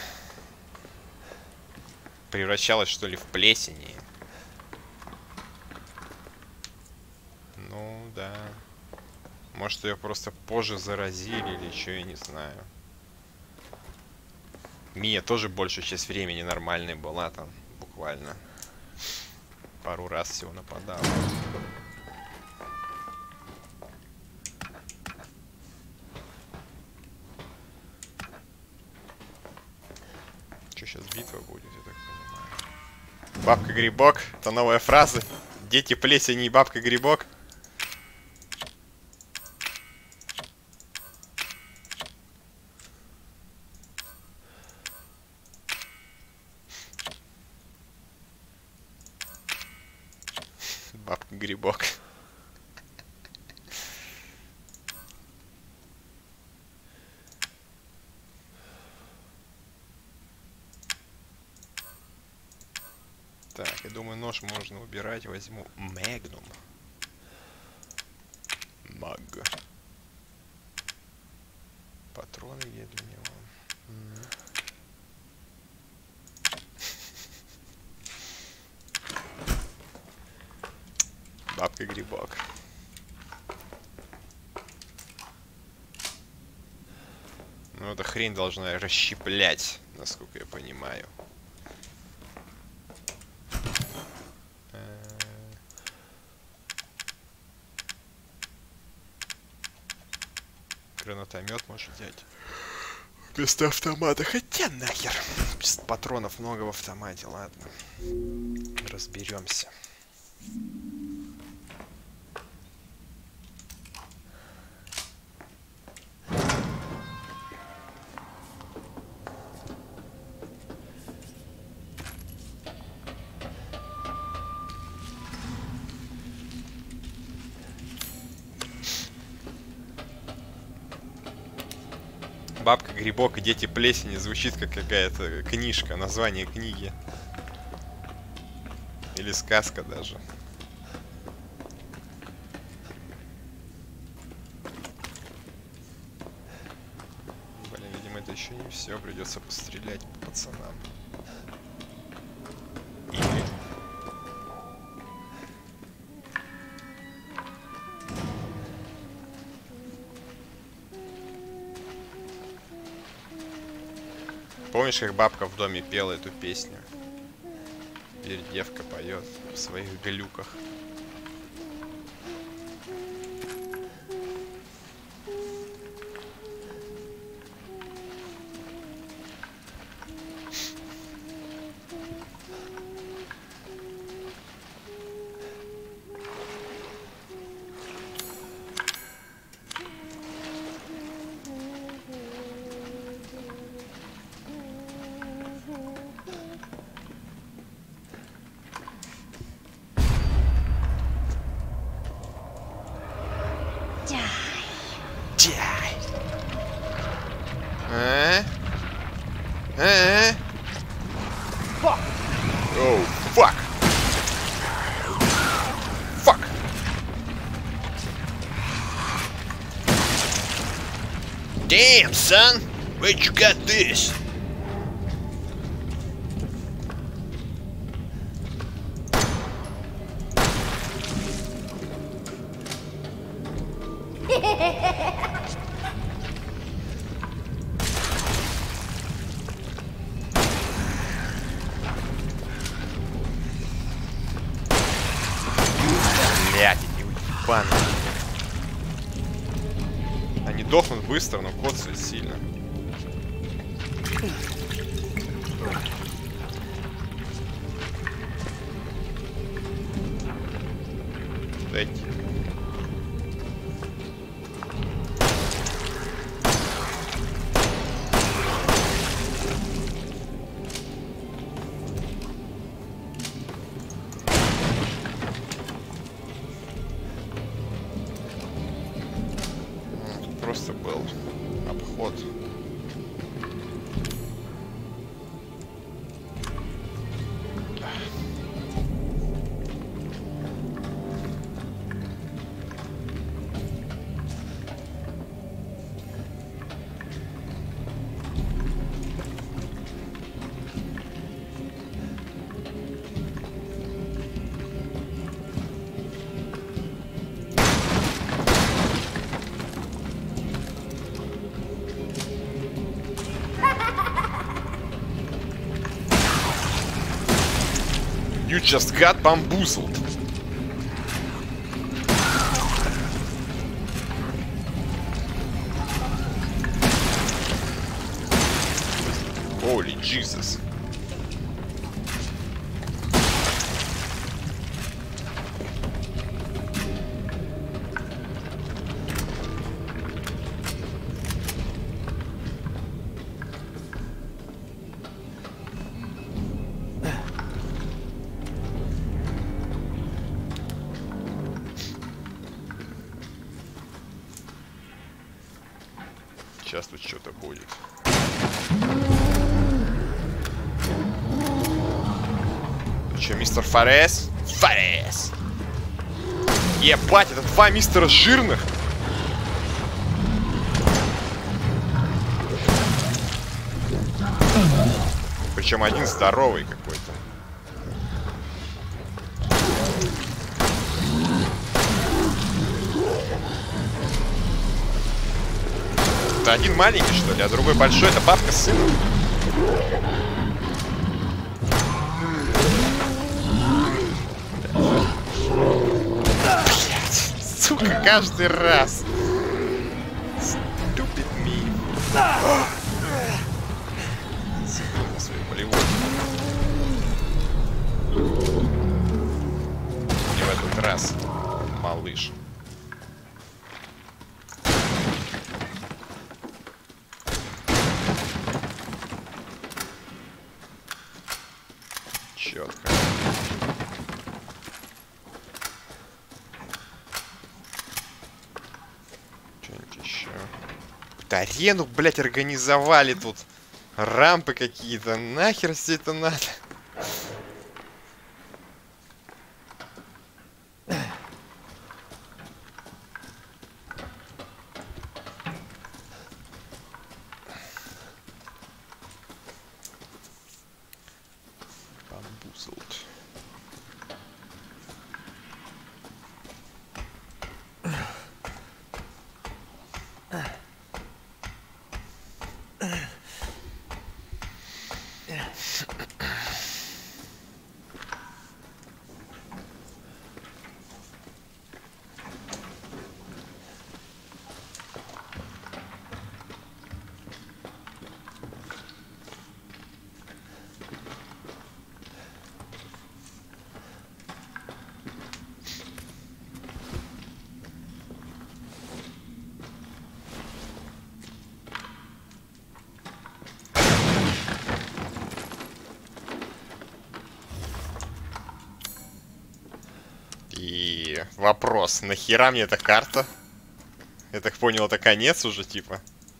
Превращалась, что ли, в плесень. Ну, да. Может, ее просто позже заразили или что, я не знаю. Мия тоже большую часть времени нормальной была там, буквально. Пару раз всего нападала. Что сейчас битва будет, я так понимаю. Бабка-грибок, это новая фраза. Дети плесени и бабка-грибок. Бабка-грибок. Так, я думаю, нож можно убирать. Возьму Магнум. Маг. Патроны есть для него. Бабка-грибок. Ну, эта хрень должна расщеплять, насколько я понимаю. Гранатомет можешь взять. Вместо автомата. Хотя нахер. Без патронов много в автомате, ладно. Разберемся. Бабка, грибок и дети плесени звучит как какая-то книжка, название книги. Или сказка даже. Блин, видимо, это еще не все. Придется пострелять по пацанам. Или... Помнишь, как бабка в доме пела эту песню? Теперь девка поет в своих глюках. Э? Э? Оу, фак! Фак! Damn, son! Where'd you get this? Блять, эти уебаны. Они дохнут быстро, но коцают сильно. Дайте. Тут просто был обход. You just got bamboozled. Holy Jesus. Сейчас тут что-то будет. Че, мистер Форес? Форес! Ебать, это два мистера жирных! Причем один здоровый какой-то. Это один маленький, что ли, а другой большой. Это бабка с сыном. Блять, сука, каждый раз. Stupid me. На свой болевой. Не в этот раз, малыш. Четко. Что-нибудь еще. Арену, блять, организовали тут. Рампы какие-то. Нахер все это надо? И вопрос, нахера мне эта карта? Я так понял, это конец уже, типа.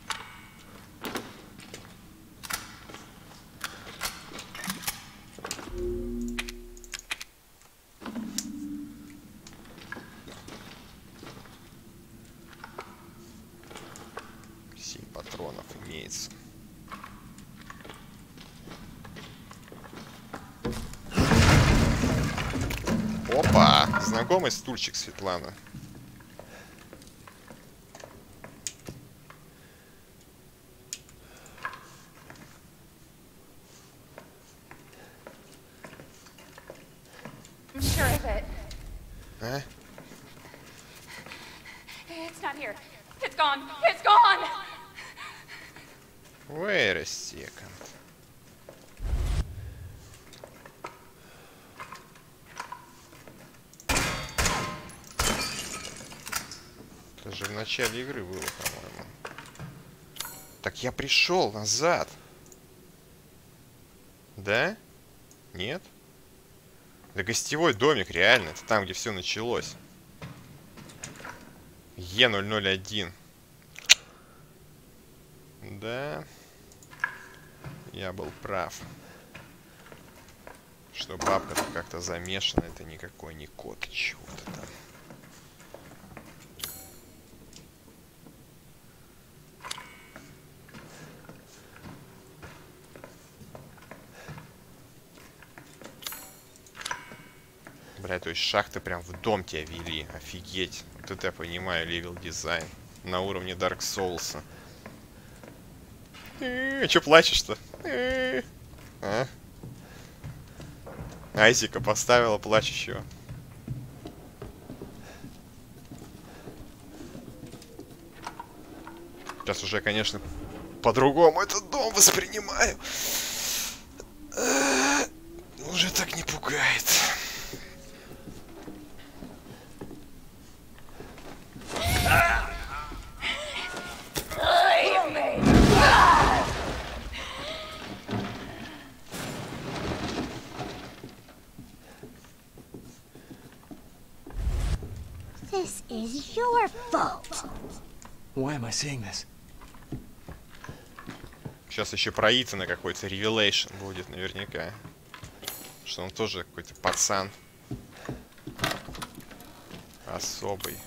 Семь патронов имеется. Опа! Знакомый стульчик, Светлана. I'm sure of it. А? It's not here. It's gone. It's gone. Wait a second. Это же в начале игры было, по-моему. Так я пришел назад. Да? Нет? Да гостевой домик, реально. Это там, где все началось. Е ноль ноль один. Да. Я был прав. Что бабка-то как-то замешана. Это никакой не кот. Чего-то там. Бля, то есть шахты прям в дом тебя вели. Офигеть. Вот это я понимаю, левел дизайн. На уровне Dark Souls. Че плачешь-то? А? Айзека поставила плачущего. Сейчас уже, конечно, по-другому этот дом воспринимаю. Уже так не пугает. This is your fault. Why am I seeing this? Сейчас еще про Итана какой-то ревелейшн будет наверняка. Что он тоже какой-то пацан. Особый.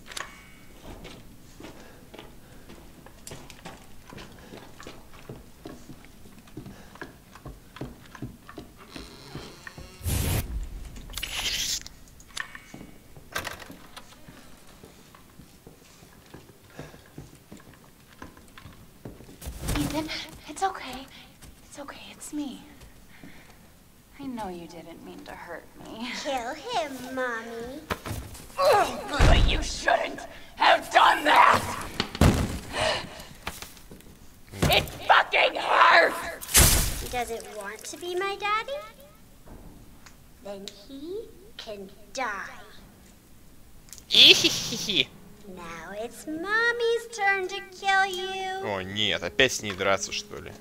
Ethan, it's okay. It's okay, it's me. I know you didn't mean to hurt me. Kill him, Mommy. But you shouldn't have done that! It fucking hurts! He doesn't want to be my daddy? Then he can die. Now it's Mommy's turn to kill you. О, нет, опять с ней драться, что ли?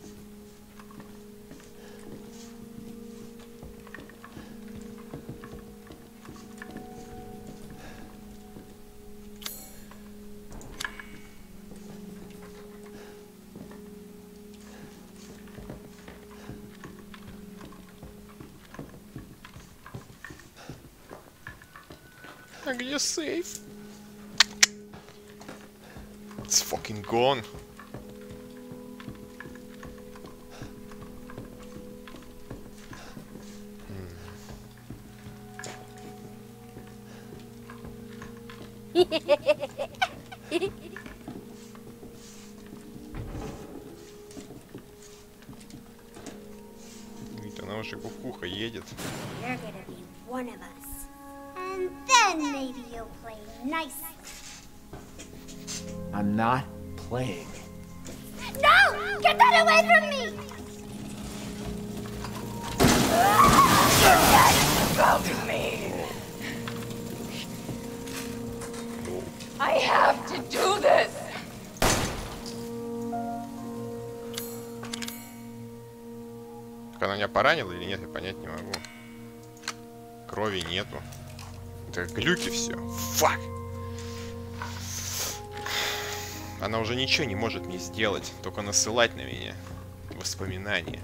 А где сейф? It's fucking gone. Ведь она уже кукуха едет. You're gonna be one of us. And then maybe you'll play nice. I'm not playing. No! Get that away from me! About me! I have to do this! Так она меня поранила или нет, я понять не могу. Крови нету. Это глюки все. Фак! Она уже ничего не может мне сделать, только насылать на меня воспоминания.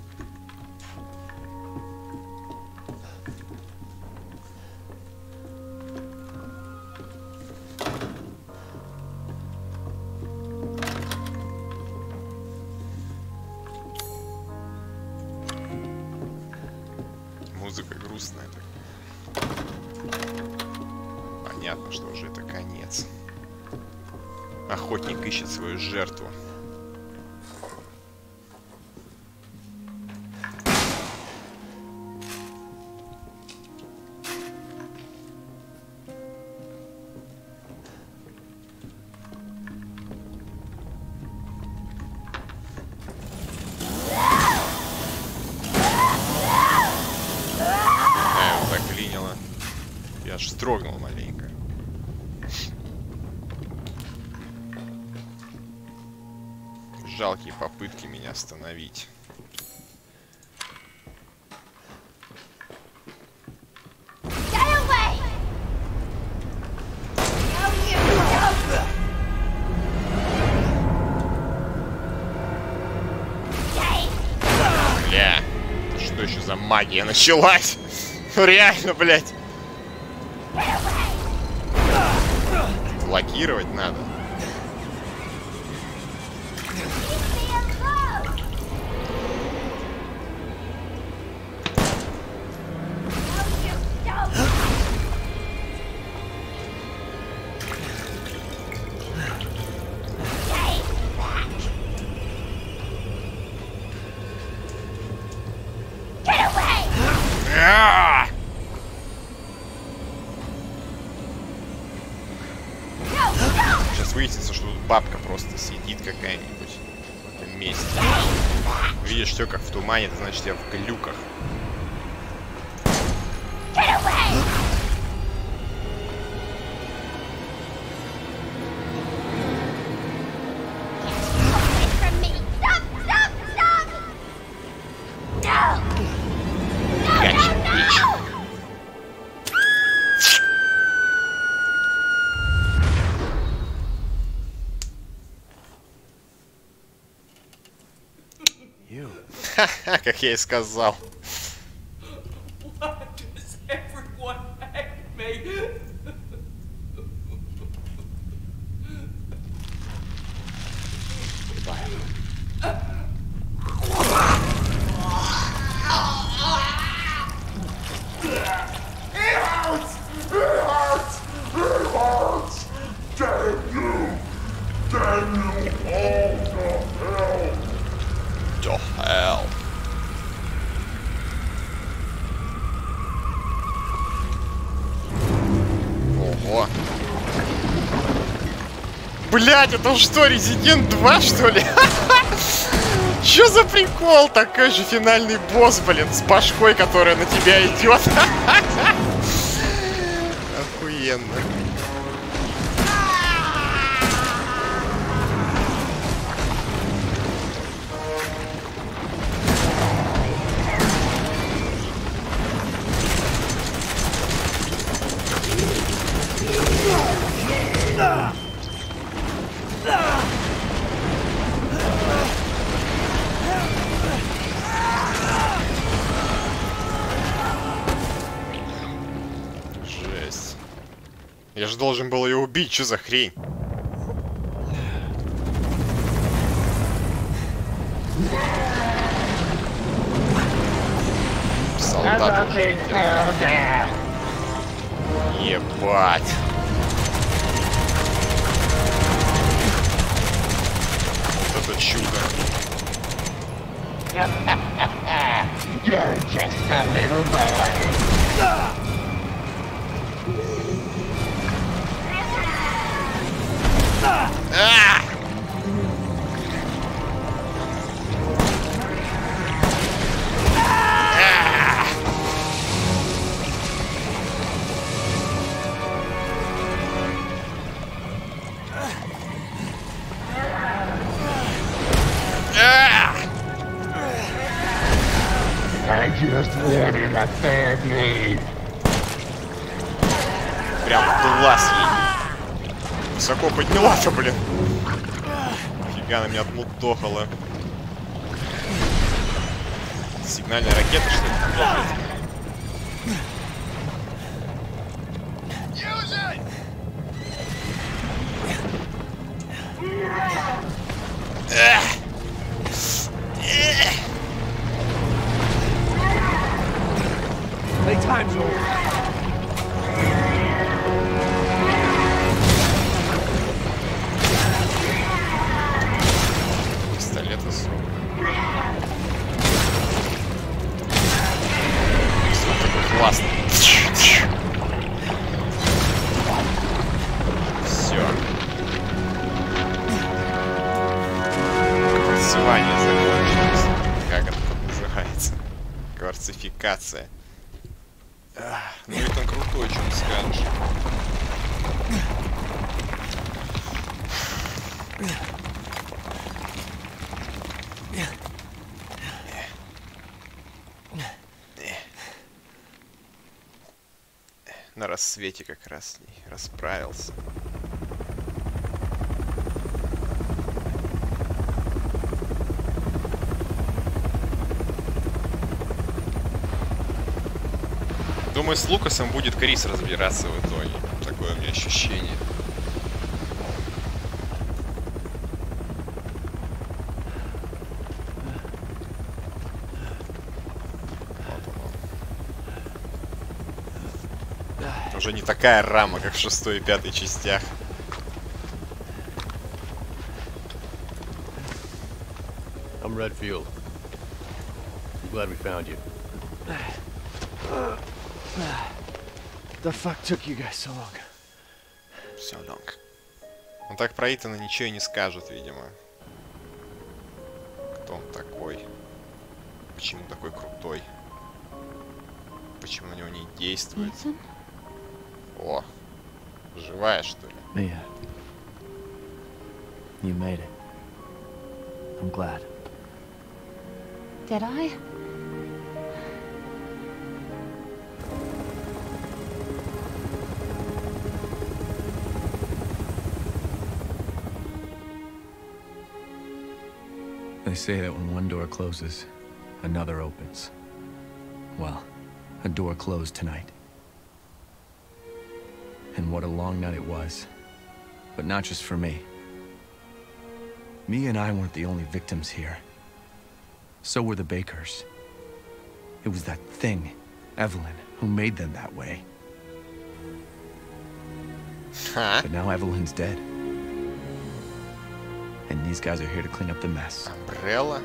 Музыка грустная такая. Понятно, что уже это конец. Охотник ищет свою жертву. Жалкие попытки меня остановить. Бля, что еще за магия началась? Реально, блядь. Блокировать надо. Сейчас выяснится, что тут бабка просто сидит какая-нибудь в этом месте. Видишь, все как в тумане, это значит, я в глюках. Как я и сказал. Ого. Блять, это что, Резидент два, что ли? Чё за прикол? Такой же финальный босс, блин, с башкой, которая на тебя идет. Охуенно. Жесть. Я же должен был ее убить, что за хрень? Солдат. Ебать. Вот это чудо. А! I just wanted a family. Прям в глаз ей. Высоко поднялась, блин. Фига она меня отмутохала. Сигнальная ракета, что ли? Playtime's over. Пистолеты с... Классно. Все. Кварцевание закончилось. Как это называется? Кварцификация. Ах, ну это крутой, что ты скажешь. На рассвете как раз с ней расправился. Думаю, с Лукасом будет Крис разбираться в итоге. Такое у меня ощущение. Уже не такая рама, как в шестой и пятой частях. I'm Redfield. Glad we found you. The fuck took you guys so long? So long. Он так про Итана ничего и не скажет, видимо. Кто он такой? Почему такой крутой? Почему на него не действует? Ethan? О, живая, что ли? Mia. You made it. I'm glad. Did I? They say that when one door closes, another opens. Well, a door closed tonight. And what a long night it was. But not just for me. Me and I weren't the only victims here. So were the Bakers. It was that thing, Evelyn, who made them that way. Huh? But now Evelyn's dead. And these guys are here to clean up the mess. Umbrella?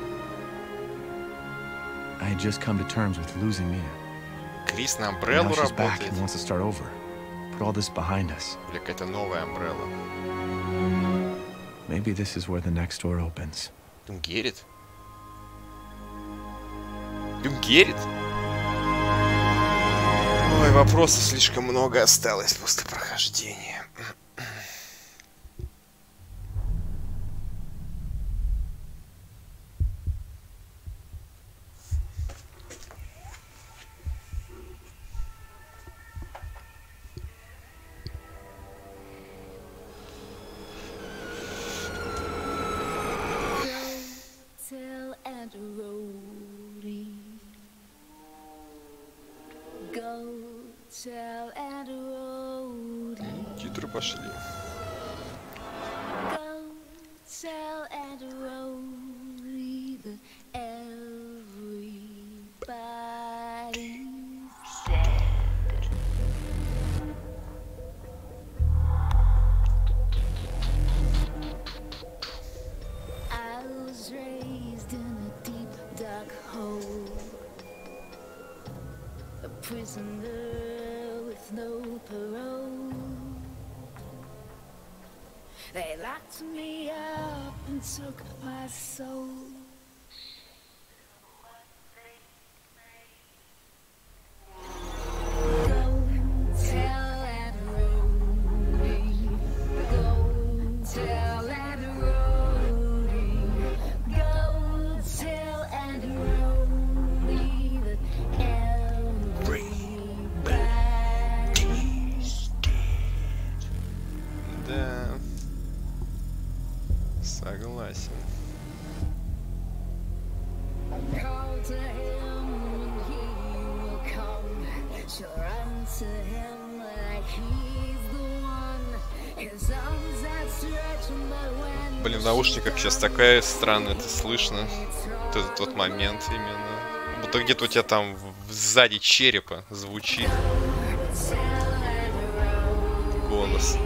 I had just come to terms with losing Mia. Крис на Now Umbrella she's back работает. and wants to start over. Put all this behind us. Или какая-то новая Umbrella. Maybe this is where the next door opens. Don't get it. Don't get it. Ой, вопросов слишком много осталось после прохождения. Титры пошли. Prisoner with no parole. They locked me up and took my soul. Go tell that roadie. Go tell that roadie. Go tell that roadie that Да. Согласен. Call to him and he will come. She'll run to him like he's the one. His arms outstretched, but when Блин, в наушниках сейчас такая странная, это слышно. Вот этот вот момент именно. Будто где-то у тебя там в- сзади черепа звучит голос.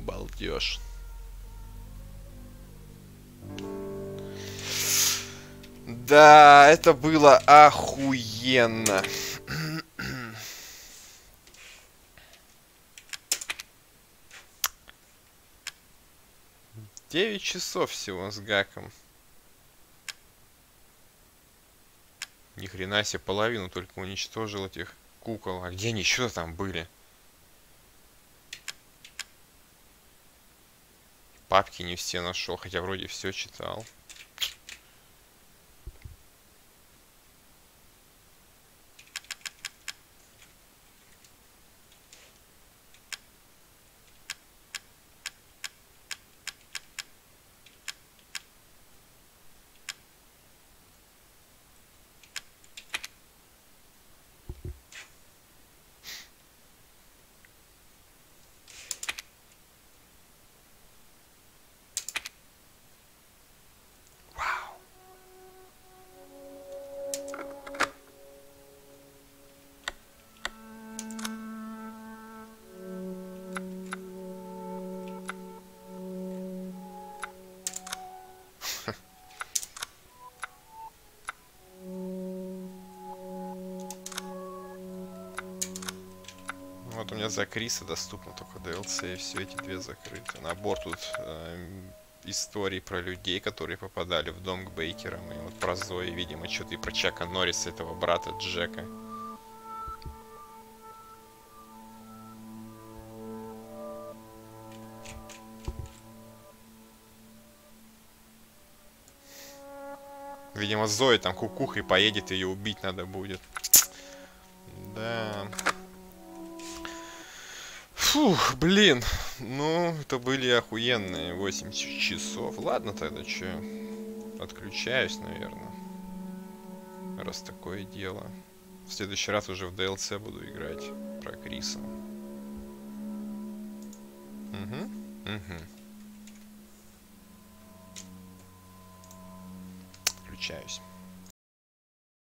Балдеж. Да, это было охуенно. девять часов всего с гаком. Ни хрена себе, половину только уничтожил этих кукол. А где они еще там были? Папки не все нашел, хотя вроде все читал. Вот у меня за Криса доступно только ди эл си, и все эти две закрыты. Набор тут э, историй про людей, которые попадали в дом к Бейкерам. И вот про Зои, видимо, что-то и про Чака Норриса, этого брата Джека. Видимо, Зои там кукухой поедет, ее убить надо будет. Да. Фух, блин. Ну, это были охуенные восемь часов. Ладно тогда, что? Отключаюсь, наверное. Раз такое дело. В следующий раз уже в ди эл си буду играть про Криса. Угу, угу. Включаюсь.